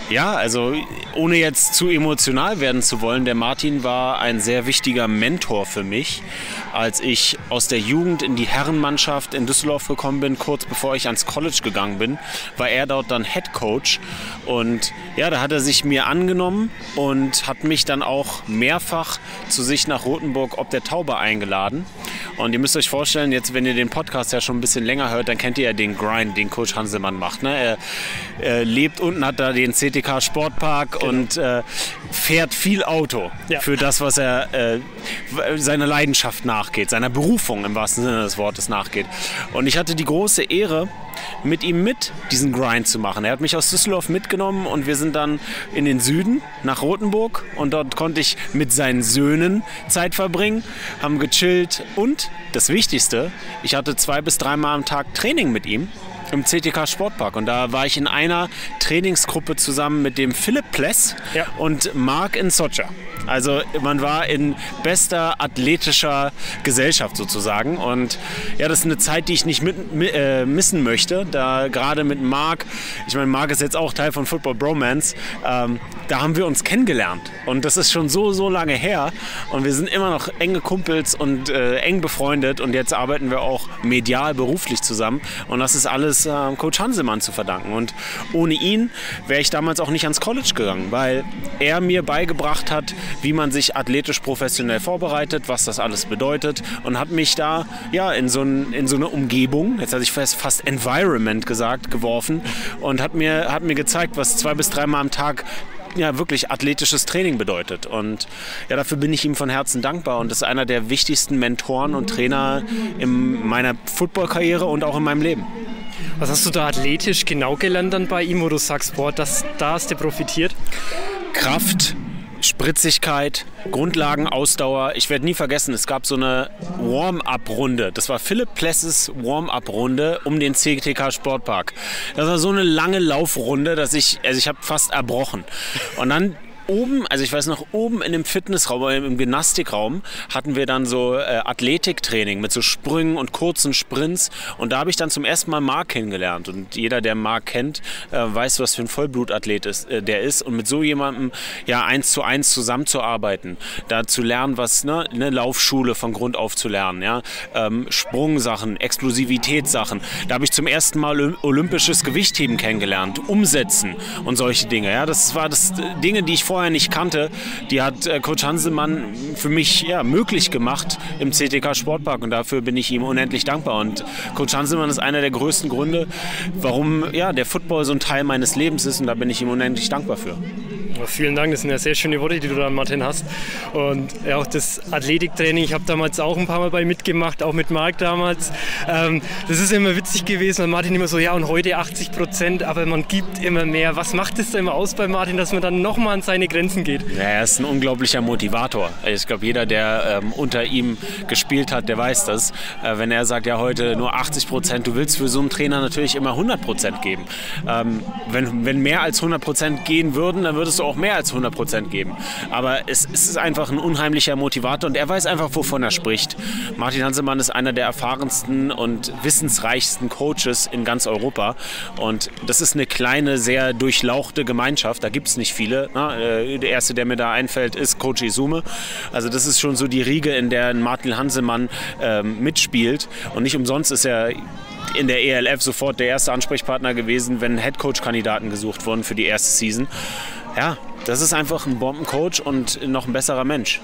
Ja, also ohne jetzt zu emotional werden zu wollen, der Martin war ein sehr wichtiger Mentor für mich, als ich aus der Jugend in die Herrenmannschaft in Düsseldorf gekommen bin, kurz bevor ich ans College gegangen bin, war er dort dann Head Coach und ja, da hat er sich mir angenommen und hat mich dann auch mehrfach zu sich nach Rothenburg ob der Taube eingeladen. Und ihr müsst euch vorstellen, jetzt wenn ihr den Podcast ja schon ein bisschen länger hört, dann kennt ihr ja den Grind, den Coach Hanselmann macht. Ne? Er, er lebt unten, hat da den C T K Sportpark genau. und äh, fährt viel Auto ja. für das, was er äh, seiner Leidenschaft nachgeht, seiner Berufung im wahrsten Sinne des Wortes nachgeht. Und ich hatte die große Ehre, mit ihm mit diesen Grind zu machen. Er hat mich aus Düsseldorf mitgenommen und wir sind dann in den Süden nach Rothenburg und dort konnte ich mit seinen Söhnen Zeit verbringen, haben gechillt und das Wichtigste, ich hatte zwei bis dreimal am Tag Training mit ihm im C T K Sportpark und da war ich in einer Trainingsgruppe zusammen mit dem Philipp Pless ja. und Marc in Socha. Also man war in bester athletischer Gesellschaft sozusagen und ja, das ist eine Zeit, die ich nicht mit, äh, missen möchte, da gerade mit Marc, ich meine, Marc ist jetzt auch Teil von Football Bromance, ähm, da haben wir uns kennengelernt und das ist schon so, so lange her und wir sind immer noch enge Kumpels und äh, eng befreundet und jetzt arbeiten wir auch medial, beruflich zusammen und das ist alles äh, Coach Hanselmann zu verdanken und ohne ihn wäre ich damals auch nicht ans College gegangen, weil er mir beigebracht hat, wie man sich athletisch professionell vorbereitet, was das alles bedeutet und hat mich da ja, in, so ein, in so eine Umgebung, jetzt hatte ich fast, fast Environment gesagt, geworfen und hat mir, hat mir gezeigt, was zwei bis dreimal am Tag ja, wirklich athletisches Training bedeutet. Und ja, dafür bin ich ihm von Herzen dankbar und ist einer der wichtigsten Mentoren und Trainer in meiner Football-Karriere und auch in meinem Leben. Was hast du da athletisch genau gelernt dann bei ihm, wo du sagst, boah, das, da hast du profitiert? Kraft, Spritzigkeit, Grundlagen, Ausdauer. Ich werde nie vergessen, es gab so eine Warm-up-Runde. Das war Philipp Plesses Warm-up-Runde um den C T K Sportpark. Das war so eine lange Laufrunde, dass ich, also ich habe fast erbrochen. Und dann oben, also ich weiß noch, oben in dem Fitnessraum, im Gymnastikraum hatten wir dann so äh, Athletiktraining mit so Sprüngen und kurzen Sprints und da habe ich dann zum ersten Mal Marc kennengelernt und jeder, der Marc kennt, äh, weiß, was für ein Vollblutathlet ist, äh, der ist und mit so jemandem ja eins zu eins zusammenzuarbeiten, da zu lernen, was ne, eine Laufschule von Grund auf zu lernen, ja, ähm, Sprungsachen, Explosivitätssachen, da habe ich zum ersten Mal olympisches Gewichtheben kennengelernt, Umsetzen und solche Dinge, ja, das war das Dinge, die ich vorher nicht kannte, die hat äh, Coach Hanselmann für mich ja, möglich gemacht im C T K Sportpark und dafür bin ich ihm unendlich dankbar. Und Coach Hanselmann ist einer der größten Gründe, warum ja, der Football so ein Teil meines Lebens ist und da bin ich ihm unendlich dankbar für. Ja, vielen Dank, das sind ja sehr schöne Worte, die du da, Martin, hast. Und ja, auch das Athletiktraining, ich habe damals auch ein paar Mal bei mitgemacht, auch mit Marc damals. Ähm, das ist immer witzig gewesen, weil Martin immer so, ja und heute achtzig Prozent, aber man gibt immer mehr. Was macht es da immer aus bei Martin, dass man dann nochmal an seine Grenzen geht? Ja, er ist ein unglaublicher Motivator. Ich glaube, jeder, der ähm, unter ihm gespielt hat, der weiß das. Äh, wenn er sagt, ja heute nur achtzig Prozent, du willst für so einen Trainer natürlich immer hundert Prozent geben. Ähm, wenn, wenn mehr als hundert Prozent gehen würden, dann würdest du auch mehr als hundert Prozent geben. Aber es, es ist einfach ein unheimlicher Motivator und er weiß einfach, wovon er spricht. Martin Hanselmann ist einer der erfahrensten und wissensreichsten Coaches in ganz Europa und das ist eine kleine, sehr durchlauchte Gemeinschaft. Da gibt es nicht viele. Na, der erste, der mir da einfällt, ist Coach Isume. Also das ist schon so die Riege, in der Martin Hanselmann ähm, mitspielt und nicht umsonst ist er in der E L F sofort der erste Ansprechpartner gewesen, wenn Headcoach-Kandidaten gesucht wurden für die erste Season. Ja, das ist einfach ein Bombencoach und noch ein besserer Mensch.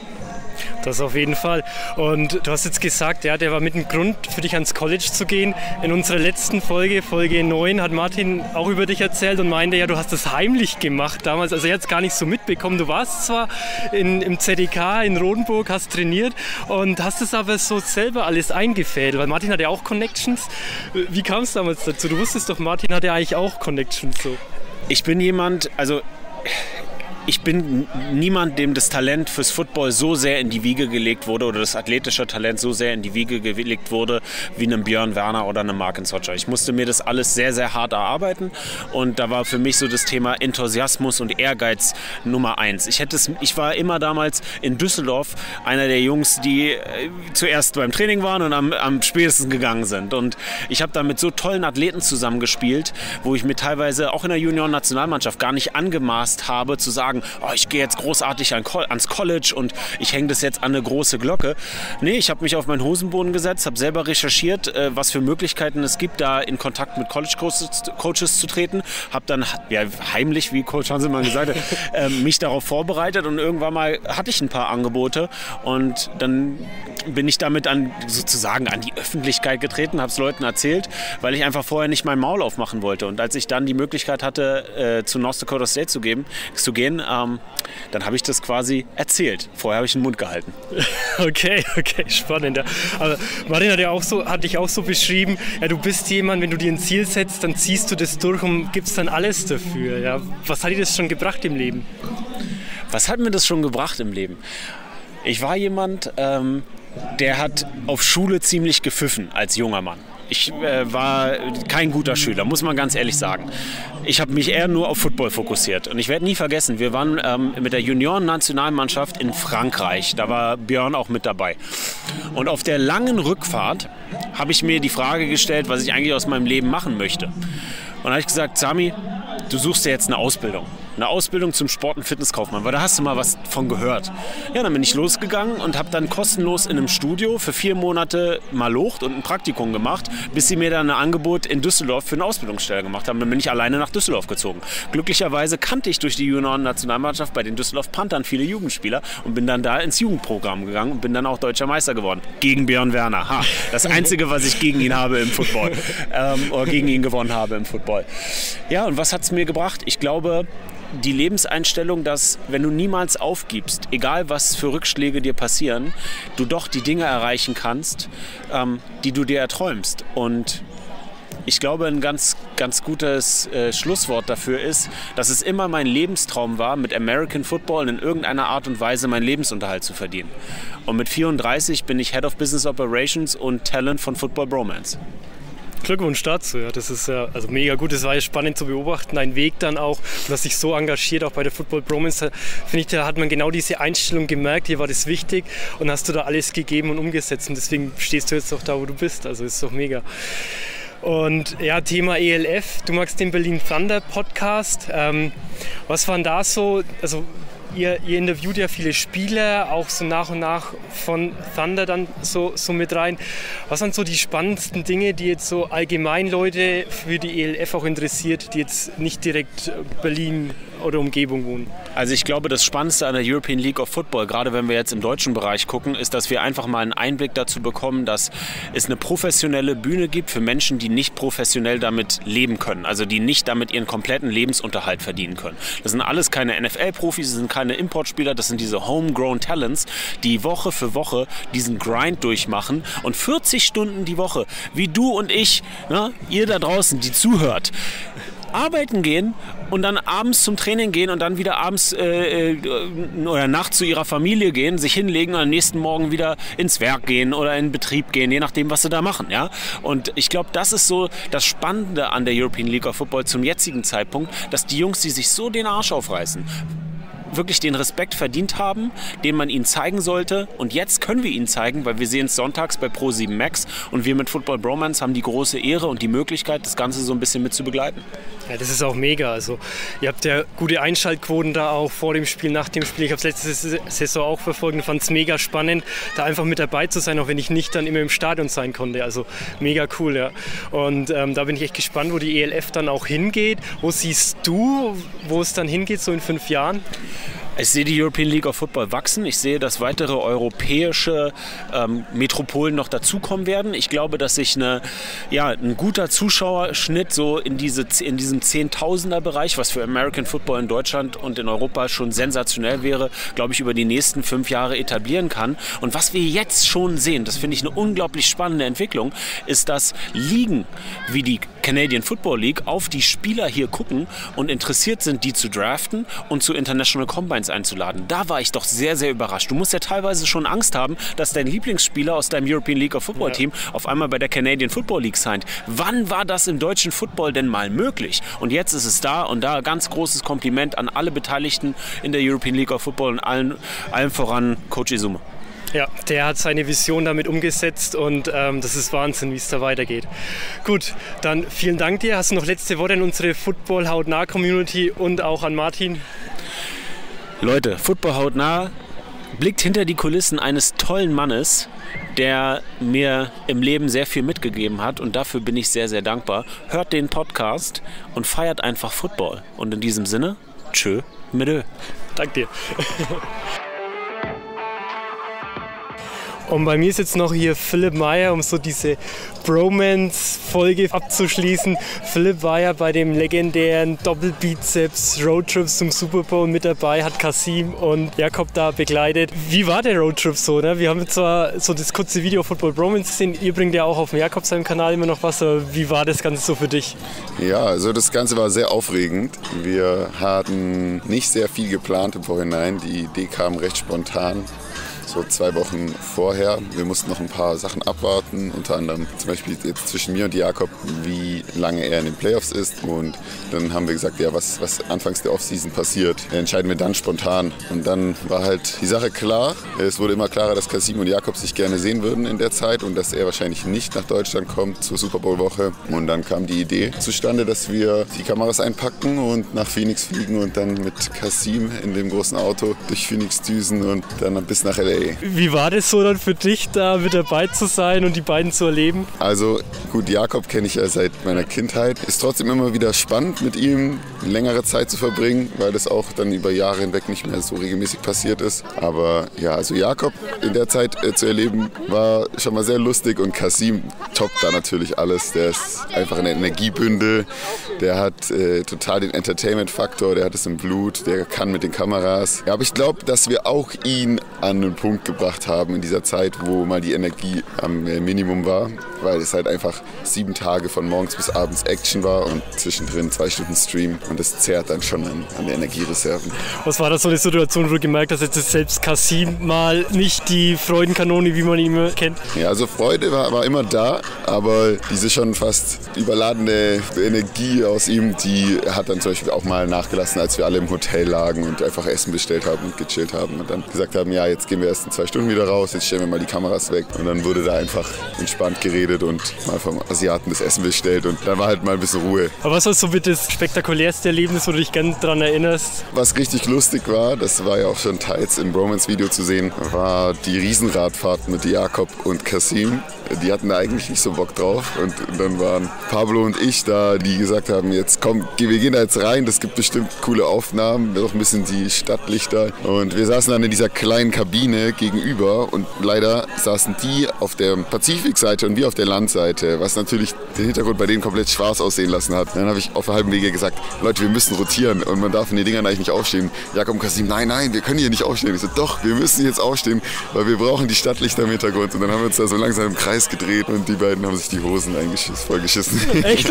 Das auf jeden Fall. Und du hast jetzt gesagt, ja, der war mit ein Grund für dich ans College zu gehen. In unserer letzten Folge, Folge neun, hat Martin auch über dich erzählt und meinte, ja, du hast das heimlich gemacht damals. Also er hat es gar nicht so mitbekommen. Du warst zwar in, im Z D K in Rothenburg, hast trainiert und hast es aber so selber alles eingefädelt, weil Martin hat ja auch Connections. Wie kam es damals dazu? Du wusstest doch, Martin hat ja eigentlich auch Connections. So. Ich bin jemand, also ich bin niemand, dem das Talent fürs Football so sehr in die Wiege gelegt wurde oder das athletische Talent so sehr in die Wiege gelegt wurde wie einem Björn Werner oder einem Marcin Zottcher. Ich musste mir das alles sehr, sehr hart erarbeiten und da war für mich so das Thema Enthusiasmus und Ehrgeiz Nummer eins. Ich, hätte es, ich war immer damals in Düsseldorf einer der Jungs, die äh, zuerst beim Training waren und am, am spätesten gegangen sind. Und ich habe da mit so tollen Athleten zusammengespielt, wo ich mir teilweise auch in der Junioren-Nationalmannschaft gar nicht angemaßt habe, zu sagen, oh, ich gehe jetzt großartig an, ans College und ich hänge das jetzt an eine große Glocke. Nee, ich habe mich auf meinen Hosenboden gesetzt, habe selber recherchiert, äh, was für Möglichkeiten es gibt, da in Kontakt mit College-Coaches Coaches zu treten. Habe dann ja, heimlich, wie Coach Hanselmann gesagt hat, äh, mich darauf vorbereitet und irgendwann mal hatte ich ein paar Angebote und dann bin ich damit an, sozusagen an die Öffentlichkeit getreten, habe es Leuten erzählt, weil ich einfach vorher nicht mein Maul aufmachen wollte. Und als ich dann die Möglichkeit hatte, äh, zu North Dakota State zu, geben, zu gehen, ähm, dann habe ich das quasi erzählt. Vorher habe ich den Mund gehalten. Okay, okay, spannend. Ja. Aber Martin hat ja auch so, hat dich auch so beschrieben, ja, du bist jemand, wenn du dir ein Ziel setzt, dann ziehst du das durch und gibst dann alles dafür. Ja. Was hat dir das schon gebracht im Leben? Was hat mir das schon gebracht im Leben? Ich war jemand, ähm, der hat auf Schule ziemlich gepfiffen als junger Mann. Ich äh, war kein guter Schüler, muss man ganz ehrlich sagen. Ich habe mich eher nur auf Football fokussiert. Und ich werde nie vergessen, wir waren ähm, mit der Junioren-Nationalmannschaft in Frankreich. Da war Björn auch mit dabei. Und auf der langen Rückfahrt habe ich mir die Frage gestellt, was ich eigentlich aus meinem Leben machen möchte. Und da habe ich gesagt, Sami, du suchst dir jetzt eine Ausbildung. Eine Ausbildung zum Sport- und Fitnesskaufmann, weil da hast du mal was von gehört. Ja, dann bin ich losgegangen und habe dann kostenlos in einem Studio für vier Monate malocht und ein Praktikum gemacht, bis sie mir dann ein Angebot in Düsseldorf für eine Ausbildungsstelle gemacht haben. Dann bin ich alleine nach Düsseldorf gezogen. Glücklicherweise kannte ich durch die Junioren-Nationalmannschaft bei den Düsseldorf Panthern viele Jugendspieler und bin dann da ins Jugendprogramm gegangen und bin dann auch deutscher Meister geworden. Gegen Björn Werner. Ha, das Einzige, was ich gegen ihn habe im Football. Ähm, oder gegen ihn gewonnen habe im Football. Ja, und was hat es mir gebracht? Ich glaube, die Lebenseinstellung, dass wenn du niemals aufgibst, egal was für Rückschläge dir passieren, du doch die Dinge erreichen kannst, ähm, die du dir erträumst. Und ich glaube, ein ganz, ganz gutes äh, Schlusswort dafür ist, dass es immer mein Lebenstraum war, mit American Football in irgendeiner Art und Weise meinen Lebensunterhalt zu verdienen. Und mit vierunddreißig bin ich Head of Business Operations und Talent von Football Bromance. Glückwunsch dazu, ja, das ist ja also mega gut, das war ja spannend zu beobachten, ein Weg dann auch, dass sich so engagiert, auch bei der Football Bromance, finde ich, da hat man genau diese Einstellung gemerkt, hier war das wichtig und hast du da alles gegeben und umgesetzt und deswegen stehst du jetzt auch da, wo du bist, also ist doch mega. Und ja, Thema E L F, du magst den Berlin Thunder Podcast, ähm, was waren da so, also Ihr, ihr interviewt ja viele Spieler, auch so nach und nach von Thunder dann so, so mit rein. Was sind so die spannendsten Dinge, die jetzt so allgemein Leute für die E L F auch interessiert, die jetzt nicht direkt Berlin oder Umgebung wohnen? Also ich glaube, das Spannendste an der European League of Football, gerade wenn wir jetzt im deutschen Bereich gucken, ist, dass wir einfach mal einen Einblick dazu bekommen, dass es eine professionelle Bühne gibt für Menschen, die nicht professionell damit leben können, also die nicht damit ihren kompletten Lebensunterhalt verdienen können. Das sind alles keine N F L-Profis, das sind keine Importspieler, das sind diese Homegrown Talents, die Woche für Woche diesen Grind durchmachen und vierzig Stunden die Woche, wie du und ich, ne, ihr da draußen, die zuhört, arbeiten gehen und dann abends zum Training gehen und dann wieder abends äh, oder nachts zu ihrer Familie gehen, sich hinlegen und am nächsten Morgen wieder ins Werk gehen oder in den Betrieb gehen, je nachdem, was sie da machen. Ja? Und ich glaube, das ist so das Spannende an der European League of Football zum jetzigen Zeitpunkt, dass die Jungs, die sich so den Arsch aufreißen, wirklich den Respekt verdient haben, den man ihnen zeigen sollte. Und jetzt können wir ihnen zeigen, weil wir sehen es sonntags bei Pro sieben Max und wir mit Football Bromance haben die große Ehre und die Möglichkeit, das Ganze so ein bisschen mit zu begleiten. Ja, das ist auch mega. Also, ihr habt ja gute Einschaltquoten da auch vor dem Spiel, nach dem Spiel. Ich habe es letzte Saison auch verfolgt und fand es mega spannend, da einfach mit dabei zu sein, auch wenn ich nicht dann immer im Stadion sein konnte. Also mega cool, ja. Und ähm, da bin ich echt gespannt, wo die E L F dann auch hingeht. Wo siehst du, wo es dann hingeht, so in fünf Jahren? Ich sehe die European League of Football wachsen. Ich sehe, dass weitere europäische ähm, Metropolen noch dazukommen werden. Ich glaube, dass sich eine, ja, ein guter Zuschauerschnitt so in, diese, in diesem Zehntausender-Bereich, was für American Football in Deutschland und in Europa schon sensationell wäre, glaube ich, über die nächsten fünf Jahre etablieren kann. Und was wir jetzt schon sehen, das finde ich eine unglaublich spannende Entwicklung, ist, dass Ligen wie die Canadian Football League auf die Spieler hier gucken und interessiert sind, die zu draften und zu International Combines einzuladen. Da war ich doch sehr, sehr überrascht. Du musst ja teilweise schon Angst haben, dass dein Lieblingsspieler aus deinem European League of Football Team ja. auf einmal bei der Canadian Football League signed. Wann war das im deutschen Football denn mal möglich? Und jetzt ist es da und da ganz großes Kompliment an alle Beteiligten in der European League of Football und allen, allem voran Coach Izuma. Ja, der hat seine Vision damit umgesetzt und ähm, das ist Wahnsinn, wie es da weitergeht. Gut, dann vielen Dank dir. Hast du noch letzte Worte an unsere Football-Hautnah-Community und auch an Martin? Leute, Football Hautnah blickt hinter die Kulissen eines tollen Mannes, der mir im Leben sehr viel mitgegeben hat und dafür bin ich sehr, sehr dankbar. Hört den Podcast und feiert einfach Football. Und in diesem Sinne, tschö, mit Dank dir. Und bei mir ist jetzt noch hier Philipp Meyer, um so diese Bromance-Folge abzuschließen. Philipp war ja bei dem legendären Doppelbizeps-Roadtrip zum Super Bowl mit dabei, hat Kasim und Jakob da begleitet. Wie war der Roadtrip so? Ne? Wir haben zwar so das kurze Video Football Bromance gesehen, ihr bringt ja auch auf dem Jakob seinem Kanal immer noch was, aber wie war das Ganze so für dich? Ja, also das Ganze war sehr aufregend. Wir hatten nicht sehr viel geplant im Vorhinein, die Idee kam recht spontan. So zwei Wochen vorher. Wir mussten noch ein paar Sachen abwarten, unter anderem zum Beispiel jetzt zwischen mir und Jakob, wie lange er in den Playoffs ist. Und dann haben wir gesagt, ja, was, was anfangs der Offseason passiert, entscheiden wir dann spontan. Und dann war halt die Sache klar. Es wurde immer klarer, dass Kasim und Jakob sich gerne sehen würden in der Zeit und dass er wahrscheinlich nicht nach Deutschland kommt zur Super Bowl Woche. Und dann kam die Idee zustande, dass wir die Kameras einpacken und nach Phoenix fliegen und dann mit Kasim in dem großen Auto durch Phoenix düsen und dann bis nach L A. Wie war das so dann für dich, da mit dabei zu sein und die beiden zu erleben? Also gut, Jakob kenne ich ja seit meiner Kindheit. Ist trotzdem immer wieder spannend, mit ihm längere Zeit zu verbringen, weil das auch dann über Jahre hinweg nicht mehr so regelmäßig passiert ist. Aber ja, also Jakob in der Zeit äh, zu erleben, war schon mal sehr lustig und Kasim toppt da natürlich alles. Der ist einfach ein Energiebündel, der hat äh, total den Entertainment-Faktor, der hat es im Blut, der kann mit den Kameras. Ja, aber ich glaube, dass wir auch ihn an einen Punkt gebracht haben in dieser Zeit, wo mal die Energie am Minimum war, weil es halt einfach sieben Tage von morgens bis abends Action war und zwischendrin zwei Stunden Stream und das zehrt dann schon an, an der Energiereserven. Was war das so eine Situation, wo du gemerkt hast, jetzt ist selbst Kasim mal nicht die Freudenkanone, wie man ihn immer kennt? Ja, also Freude war, war immer da, aber diese schon fast überladene Energie aus ihm, die hat dann zum Beispiel auch mal nachgelassen, als wir alle im Hotel lagen und einfach Essen bestellt haben und gechillt haben und dann gesagt haben, ja, jetzt gehen wir erst in zwei Stunden wieder raus, jetzt stellen wir mal die Kameras weg und dann wurde da einfach entspannt geredet und mal vom Asiaten das Essen bestellt und dann war halt mal ein bisschen Ruhe. Aber was war so mit das spektakulärste Erlebnis, wo du dich ganz dran erinnerst? Was richtig lustig war, das war ja auch schon teils im Bromance-Video zu sehen, war die Riesenradfahrt mit Jakob und Kasim. Die hatten da eigentlich nicht so Bock drauf und dann waren Pablo und ich da, die gesagt haben, jetzt komm, wir gehen da jetzt rein, das gibt bestimmt coole Aufnahmen, noch ein bisschen die Stadtlichter und wir saßen dann in dieser kleinen Kabine gegenüber und leider saßen die auf der Pazifikseite und wir auf der Landseite, was natürlich den Hintergrund bei denen komplett schwarz aussehen lassen hat. Dann habe ich auf der halben Wege gesagt, Leute, wir müssen rotieren und man darf in den Dingern eigentlich nicht aufstehen. Jakob und Kasim, nein, nein, wir können hier nicht aufstehen. Ich so, doch, wir müssen jetzt aufstehen, weil wir brauchen die Stadtlichter im Hintergrund und dann haben wir uns da so langsam im Kreis gedreht und die beiden haben sich die Hosen vollgeschissen. Echt?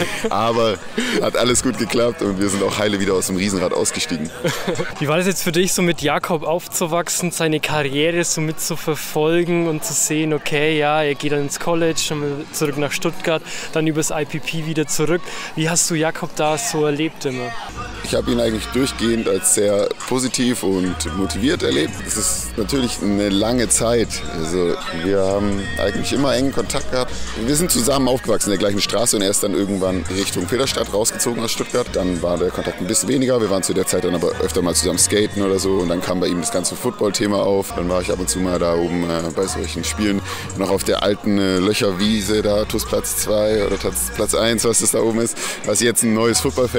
Aber hat alles gut geklappt und wir sind auch heile wieder aus dem Riesenrad ausgestiegen. Wie war das jetzt für dich, so mit Jakob aufzuwachsen, seine Karriere so mit zu verfolgen und zu sehen, okay, ja, er geht dann ins College, dann zurück nach Stuttgart, dann übers I P P wieder zurück. Wie hast du Jakob da so erlebt immer? Ich habe ihn eigentlich durchgehend als sehr positiv und motiviert erlebt. Es ist natürlich eine lange Zeit. Also wir haben eigentlich immer engen Kontakt gehabt. Wir sind zusammen aufgewachsen in der gleichen Straße und er ist dann irgendwann Richtung Peterstadt rausgezogen aus Stuttgart. Dann war der Kontakt ein bisschen weniger. Wir waren zu der Zeit dann aber öfter mal zusammen skaten oder so und dann kam bei ihm das ganze Football-Thema auf. Dann war ich ab und zu mal da oben äh, bei solchen Spielen noch auf der alten äh, Löcherwiese da, T U S Platz zwei oder Platz eins, was das da oben ist, was jetzt ein neues Footballfeld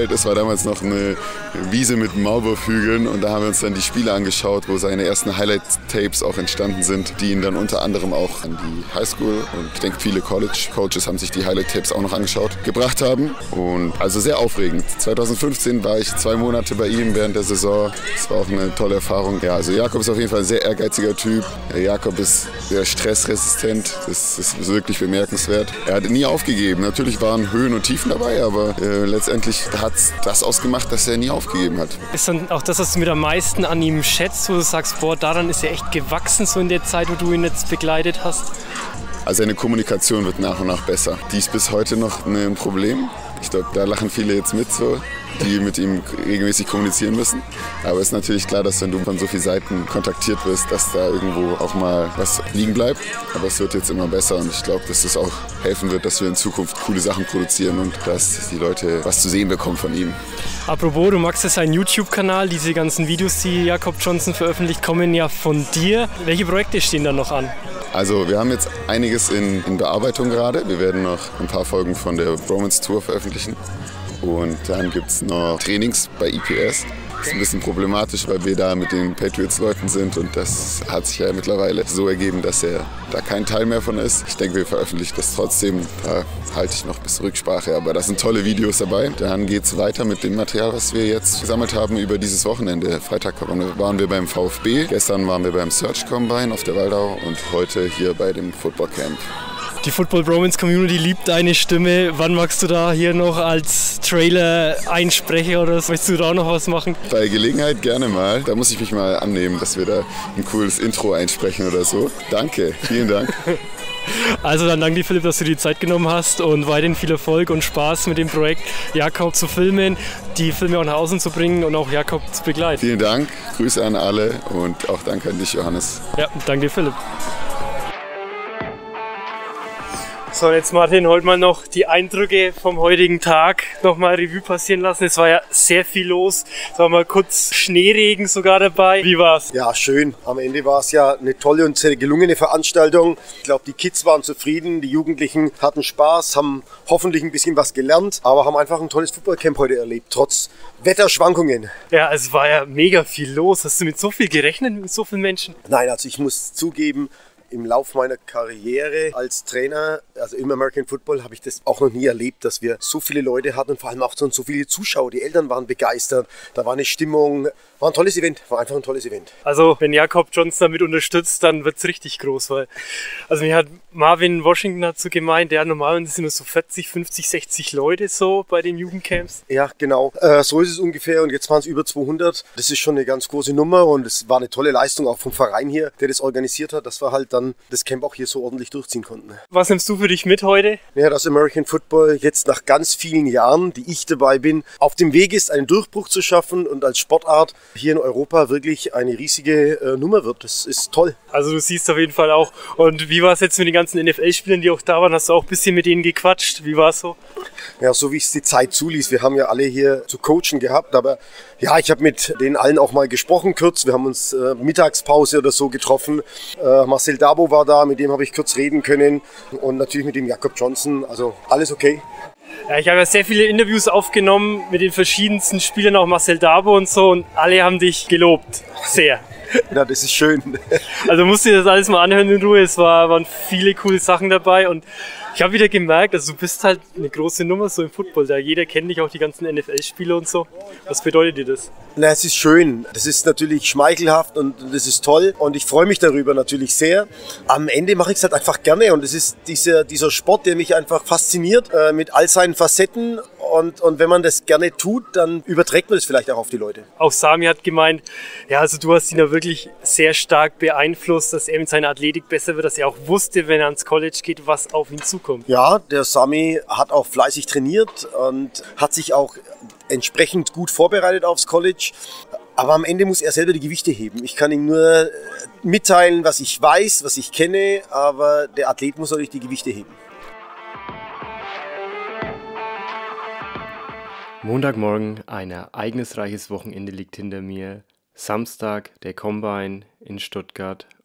Das war damals noch eine Wiese mit Maulwurfhügeln und da haben wir uns dann die Spiele angeschaut, wo seine ersten Highlight-Tapes auch entstanden sind, die ihn dann unter anderem auch an die Highschool und ich denke viele College-Coaches haben sich die Highlight-Tapes auch noch angeschaut, gebracht haben. Und also sehr aufregend. zwanzig fünfzehn war ich zwei Monate bei ihm während der Saison. Das war auch eine tolle Erfahrung. Ja, also Jakob ist auf jeden Fall ein sehr ehrgeiziger Typ. Jakob ist sehr stressresistent. Das ist wirklich bemerkenswert. Er hat nie aufgegeben. Natürlich waren Höhen und Tiefen dabei, aber äh, letztendlich hat es das ausgemacht, dass er nie aufgegeben hat. Ist dann auch das, was du mit am meisten an ihm schätzt, wo du sagst, boah, daran ist er echt gewachsen, so in der Zeit, wo du ihn jetzt begleitet hast? Also seine Kommunikation wird nach und nach besser. Die ist bis heute noch ein Problem. Ich glaube, da lachen viele jetzt mit, so, die mit ihm regelmäßig kommunizieren müssen. Aber es ist natürlich klar, dass wenn du von so vielen Seiten kontaktiert wirst, dass da irgendwo auch mal was liegen bleibt. Aber es wird jetzt immer besser und ich glaube, dass das auch helfen wird, dass wir in Zukunft coole Sachen produzieren und dass die Leute was zu sehen bekommen von ihm. Apropos, du magst ja seinen YouTube-Kanal, diese ganzen Videos, die Jakob Johnson veröffentlicht, kommen ja von dir. Welche Projekte stehen da noch an? Also wir haben jetzt einiges in, in Bearbeitung gerade. Wir werden noch ein paar Folgen von der Bromance Tour veröffentlichen. Und dann gibt es noch Trainings bei I P S. Das ist ein bisschen problematisch, weil wir da mit den Patriots-Leuten sind und das hat sich ja mittlerweile so ergeben, dass er da kein Teil mehr von ist. Ich denke, wir veröffentlichen das trotzdem. Da halte ich noch ein bisschen Rücksprache, aber da sind tolle Videos dabei. Dann geht es weiter mit dem Material, was wir jetzt gesammelt haben über dieses Wochenende. Freitag waren wir beim VfB, gestern waren wir beim Search Combine auf der Waldau und heute hier bei dem Football Camp. Die Football Bromance Community liebt deine Stimme. Wann magst du da hier noch als Trailer-Einsprecher oder so? Möchtest du da auch noch was machen? Bei Gelegenheit gerne mal. Da muss ich mich mal annehmen, dass wir da ein cooles Intro einsprechen oder so. Danke, vielen Dank. Also dann danke dir, Philipp, dass du dir die Zeit genommen hast und weiterhin viel Erfolg und Spaß mit dem Projekt, Jakob zu filmen, die Filme auch nach außen zu bringen und auch Jakob zu begleiten. Vielen Dank, Grüße an alle und auch danke an dich, Johannes. Ja, danke dir, Philipp. So, jetzt Martin, heute mal noch die Eindrücke vom heutigen Tag nochmal Revue passieren lassen. Es war ja sehr viel los. Es war mal kurz Schneeregen sogar dabei. Wie war's? Ja, schön. Am Ende war es ja eine tolle und sehr gelungene Veranstaltung. Ich glaube, die Kids waren zufrieden, die Jugendlichen hatten Spaß, haben hoffentlich ein bisschen was gelernt, aber haben einfach ein tolles Footballcamp heute erlebt, trotz Wetterschwankungen. Ja, es war ja mega viel los. Hast du mit so viel gerechnet, mit so vielen Menschen? Nein, also ich muss zugeben, im Lauf meiner Karriere als Trainer, also im American Football, habe ich das auch noch nie erlebt, dass wir so viele Leute hatten und vor allem auch so viele Zuschauer. Die Eltern waren begeistert, da war eine Stimmung, war ein tolles Event, war einfach ein tolles Event. Also wenn Jakob Johnson damit unterstützt, dann wird es richtig groß, weil also mir hat Marvin Washington dazu gemeint, ja normalerweise sind nur so vierzig, fünfzig, sechzig Leute so bei den Jugendcamps. Ja, genau, äh, so ist es ungefähr und jetzt waren es über zweihundert. Das ist schon eine ganz große Nummer und es war eine tolle Leistung auch vom Verein hier, der das organisiert hat, dass wir halt dann das Camp auch hier so ordentlich durchziehen konnten. Was nimmst du für dich mit heute? Ja, dass American Football jetzt nach ganz vielen Jahren, die ich dabei bin, auf dem Weg ist, einen Durchbruch zu schaffen und als Sportart hier in Europa wirklich eine riesige äh, Nummer wird. Das ist toll. Also du siehst auf jeden Fall auch. Und wie war es jetzt mit den ganzen N F L-Spielern, die auch da waren? Hast du auch ein bisschen mit denen gequatscht? Wie war es so? Ja, so wie es die Zeit zuließ. Wir haben ja alle hier zu coachen gehabt, aber ja, ich habe mit denen allen auch mal gesprochen kurz. Wir haben uns äh, Mittagspause oder so getroffen. Äh, Marcel Dabo war da, mit dem habe ich kurz reden können und natürlich mit dem Jakob Johnson. Also alles okay. Ja, ich habe ja sehr viele Interviews aufgenommen mit den verschiedensten Spielern, auch Marcel Dabo und so, und alle haben dich gelobt. Sehr. Ja, das ist schön. Also musst du dir das alles mal anhören in Ruhe. Es war, waren viele coole Sachen dabei und ich habe wieder gemerkt, also du bist halt eine große Nummer so im Football. Da jeder kennt dich, auch die ganzen N F L-Spieler und so. Was bedeutet dir das? Na, es ist schön. Das ist natürlich schmeichelhaft und das ist toll und ich freue mich darüber natürlich sehr. Am Ende mache ich es halt einfach gerne und es ist dieser, dieser Sport, der mich einfach fasziniert äh, mit all seinen Facetten. Und, und wenn man das gerne tut, dann überträgt man das vielleicht auch auf die Leute. Auch Sami hat gemeint, ja, also du hast ihn ja wirklich sehr stark beeinflusst, dass er mit seiner Athletik besser wird, dass er auch wusste, wenn er ans College geht, was auf ihn zukommt. Ja, der Sami hat auch fleißig trainiert und hat sich auch entsprechend gut vorbereitet aufs College. Aber am Ende muss er selber die Gewichte heben. Ich kann ihm nur mitteilen, was ich weiß, was ich kenne, aber der Athlet muss natürlich die Gewichte heben. Montagmorgen, ein ereignisreiches Wochenende liegt hinter mir. Samstag der Combine in Stuttgart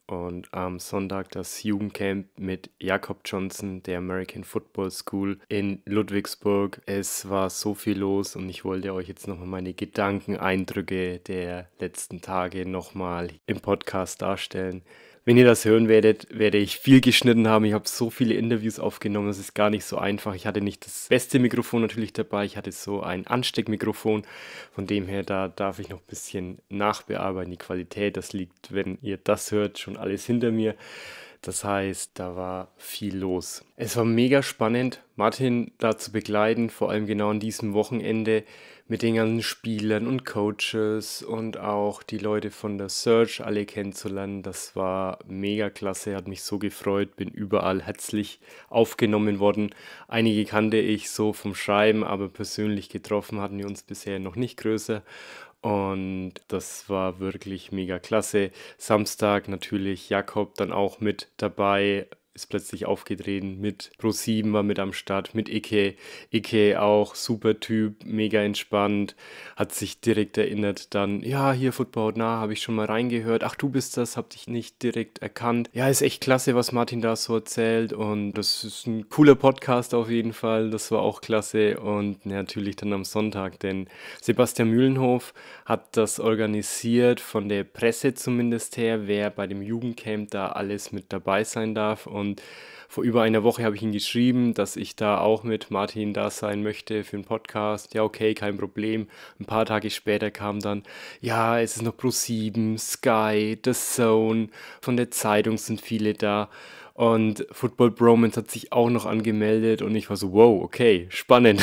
und am Sonntag das Jugendcamp mit Jakob Johnson der American Football School in Ludwigsburg. Es war so viel los und ich wollte euch jetzt nochmal meine Gedanken, Eindrücke der letzten Tage nochmal im Podcast darstellen. Wenn ihr das hören werdet, werde ich viel geschnitten haben. Ich habe so viele Interviews aufgenommen, das ist gar nicht so einfach. Ich hatte nicht das beste Mikrofon natürlich dabei, ich hatte so ein Ansteckmikrofon. Von dem her, da darf ich noch ein bisschen nachbearbeiten, die Qualität. Das liegt, wenn ihr das hört, schon alles hinter mir. Das heißt, da war viel los. Es war mega spannend, Martin da zu begleiten, vor allem genau an diesem Wochenende mit den ganzen Spielern und Coaches und auch die Leute von der Search alle kennenzulernen. Das war mega klasse, hat mich so gefreut, bin überall herzlich aufgenommen worden. Einige kannte ich so vom Schreiben, aber persönlich getroffen hatten wir uns bisher noch nicht größer. Und das war wirklich mega klasse. Samstag natürlich Jakob dann auch mit dabei, ist plötzlich aufgetreten mit ProSieben, war mit am Start, mit Ike. Ike auch, super Typ, mega entspannt, hat sich direkt erinnert dann, ja, hier Football hautnah, habe ich schon mal reingehört, ach du bist das, hab dich nicht direkt erkannt. Ja, ist echt klasse, was Martin da so erzählt und das ist ein cooler Podcast auf jeden Fall, das war auch klasse und natürlich dann am Sonntag, denn Sebastian Mühlenhof hat das organisiert, von der Presse zumindest her, wer bei dem Jugendcamp da alles mit dabei sein darf und Und vor über einer Woche habe ich ihm geschrieben, dass ich da auch mit Martin da sein möchte für einen Podcast. Ja, okay, kein Problem. Ein paar Tage später kam dann, ja, es ist noch ProSieben, Sky, The Zone, von der Zeitung sind viele da. Und Football Bromance hat sich auch noch angemeldet und ich war so, wow, okay, spannend.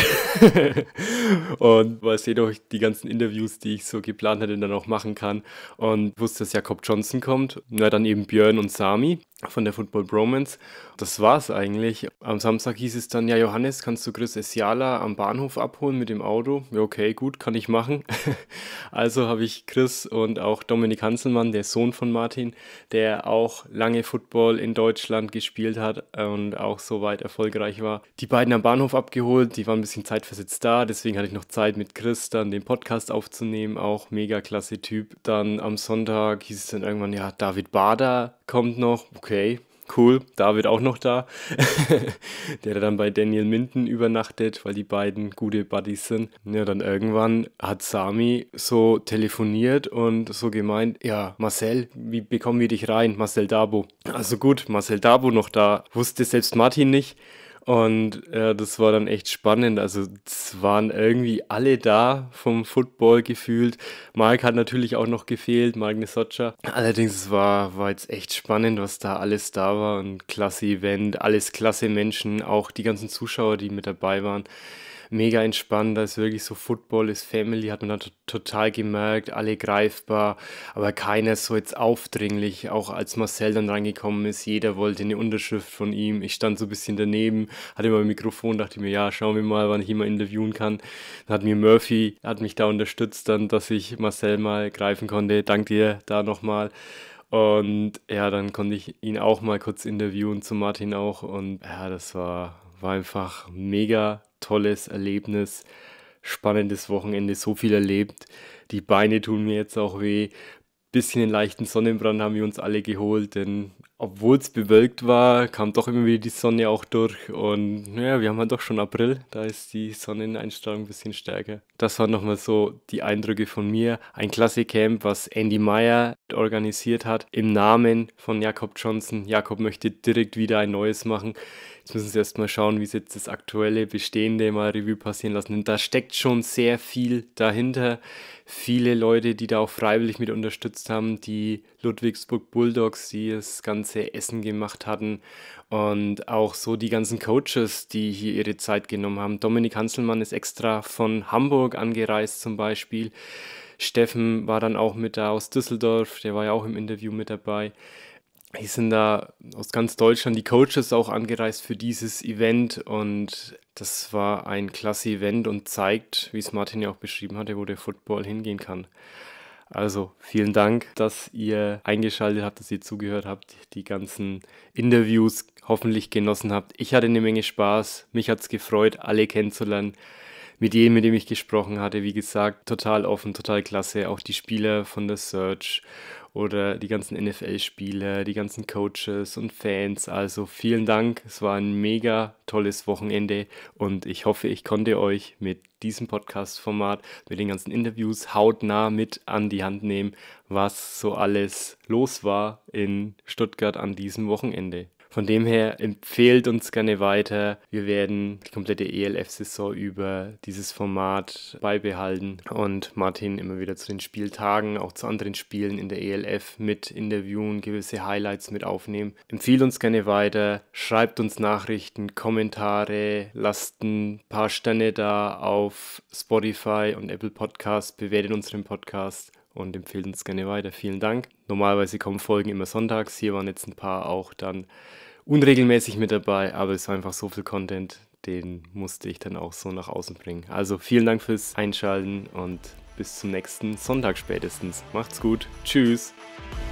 Und weil ich jedoch die ganzen Interviews, die ich so geplant hatte, dann auch machen kann und wusste, dass Jakob Johnson kommt. Na, dann eben Björn und Sami von der Football Bromance. Das war's eigentlich. Am Samstag hieß es dann, ja Johannes, kannst du Chris Esiala am Bahnhof abholen mit dem Auto? Ja, okay, gut, kann ich machen. Also habe ich Chris und auch Dominik Hanselmann, der Sohn von Martin, der auch lange Football in Deutschland gespielt hat und auch soweit erfolgreich war, die beiden am Bahnhof abgeholt. Die waren ein bisschen zeitversetzt da, deswegen hatte ich noch Zeit mit Chris dann den Podcast aufzunehmen, auch mega klasse Typ. Dann am Sonntag hieß es dann irgendwann, ja, David Bader kommt noch, okay, cool, David auch noch da, der dann bei Daniel Minden übernachtet, weil die beiden gute Buddies sind. Ja, dann irgendwann hat Sami so telefoniert und so gemeint, ja, Marcel, wie bekommen wir dich rein? Marcel Dabo. Also gut, Marcel Dabo noch da, wusste selbst Martin nicht. Und ja, das war dann echt spannend, also es waren irgendwie alle da vom Football gefühlt. Marc hat natürlich auch noch gefehlt, Marc Nesotscha. Allerdings es war, war jetzt echt spannend, was da alles da war, ein klasse Event, alles klasse Menschen, auch die ganzen Zuschauer, die mit dabei waren. Mega entspannt, da ist wirklich so Football ist Family, hat man dann t- total gemerkt, alle greifbar, aber keiner so jetzt aufdringlich, auch als Marcel dann reingekommen ist, jeder wollte eine Unterschrift von ihm, ich stand so ein bisschen daneben, hatte immer ein Mikrofon, dachte mir, ja, schauen wir mal, wann ich ihn mal interviewen kann. Dann hat mir Murphy, hat mich da unterstützt, dann, dass ich Marcel mal greifen konnte, dank dir da nochmal. Und ja, dann konnte ich ihn auch mal kurz interviewen, zu Martin auch und ja, das war, war einfach mega tolles Erlebnis, spannendes Wochenende, so viel erlebt. Die Beine tun mir jetzt auch weh. Bisschen einen leichten Sonnenbrand haben wir uns alle geholt, denn obwohl es bewölkt war, kam doch immer wieder die Sonne auch durch und ja, wir haben halt doch schon April, da ist die Sonneneinstrahlung ein bisschen stärker. Das waren nochmal so die Eindrücke von mir. Ein klasse Camp, was Andy Meyer organisiert hat, im Namen von Jakob Johnson. Jakob möchte direkt wieder ein neues machen. Jetzt müssen Sie erst mal schauen, wie Sie jetzt das aktuelle, bestehende mal Revue passieren lassen. Und da steckt schon sehr viel dahinter. Viele Leute, die da auch freiwillig mit unterstützt haben, die Ludwigsburg Bulldogs, die das ganze Essen gemacht hatten und auch so die ganzen Coaches, die hier ihre Zeit genommen haben. Dominik Hanselmann ist extra von Hamburg angereist zum Beispiel. Steffen war dann auch mit da aus Düsseldorf, der war ja auch im Interview mit dabei. Hier sind da aus ganz Deutschland die Coaches auch angereist für dieses Event und das war ein klasse Event und zeigt, wie es Martin ja auch beschrieben hatte, wo der Football hingehen kann. Also vielen Dank, dass ihr eingeschaltet habt, dass ihr zugehört habt, die ganzen Interviews hoffentlich genossen habt. Ich hatte eine Menge Spaß, mich hat es gefreut, alle kennenzulernen. Mit jedem, mit dem ich gesprochen hatte, wie gesagt, total offen, total klasse. Auch die Spieler von der Search oder die ganzen N F L-Spieler, die ganzen Coaches und Fans. Also vielen Dank, es war ein mega tolles Wochenende und ich hoffe, ich konnte euch mit diesem Podcast-Format, mit den ganzen Interviews hautnah mit an die Hand nehmen, was so alles los war in Stuttgart an diesem Wochenende. Von dem her empfehlt uns gerne weiter. Wir werden die komplette E L F-Saison über dieses Format beibehalten und Martin immer wieder zu den Spieltagen, auch zu anderen Spielen in der E L F mit interviewen, gewisse Highlights mit aufnehmen. Empfehlt uns gerne weiter, schreibt uns Nachrichten, Kommentare, lasst ein paar Sterne da auf Spotify und Apple Podcasts, bewertet unseren Podcast und empfehlt uns gerne weiter. Vielen Dank. Normalerweise kommen Folgen immer sonntags. Hier waren jetzt ein paar auch dann unregelmäßig mit dabei, aber es war einfach so viel Content, den musste ich dann auch so nach außen bringen. Also vielen Dank fürs Einschalten und bis zum nächsten Sonntag spätestens. Macht's gut. Tschüss.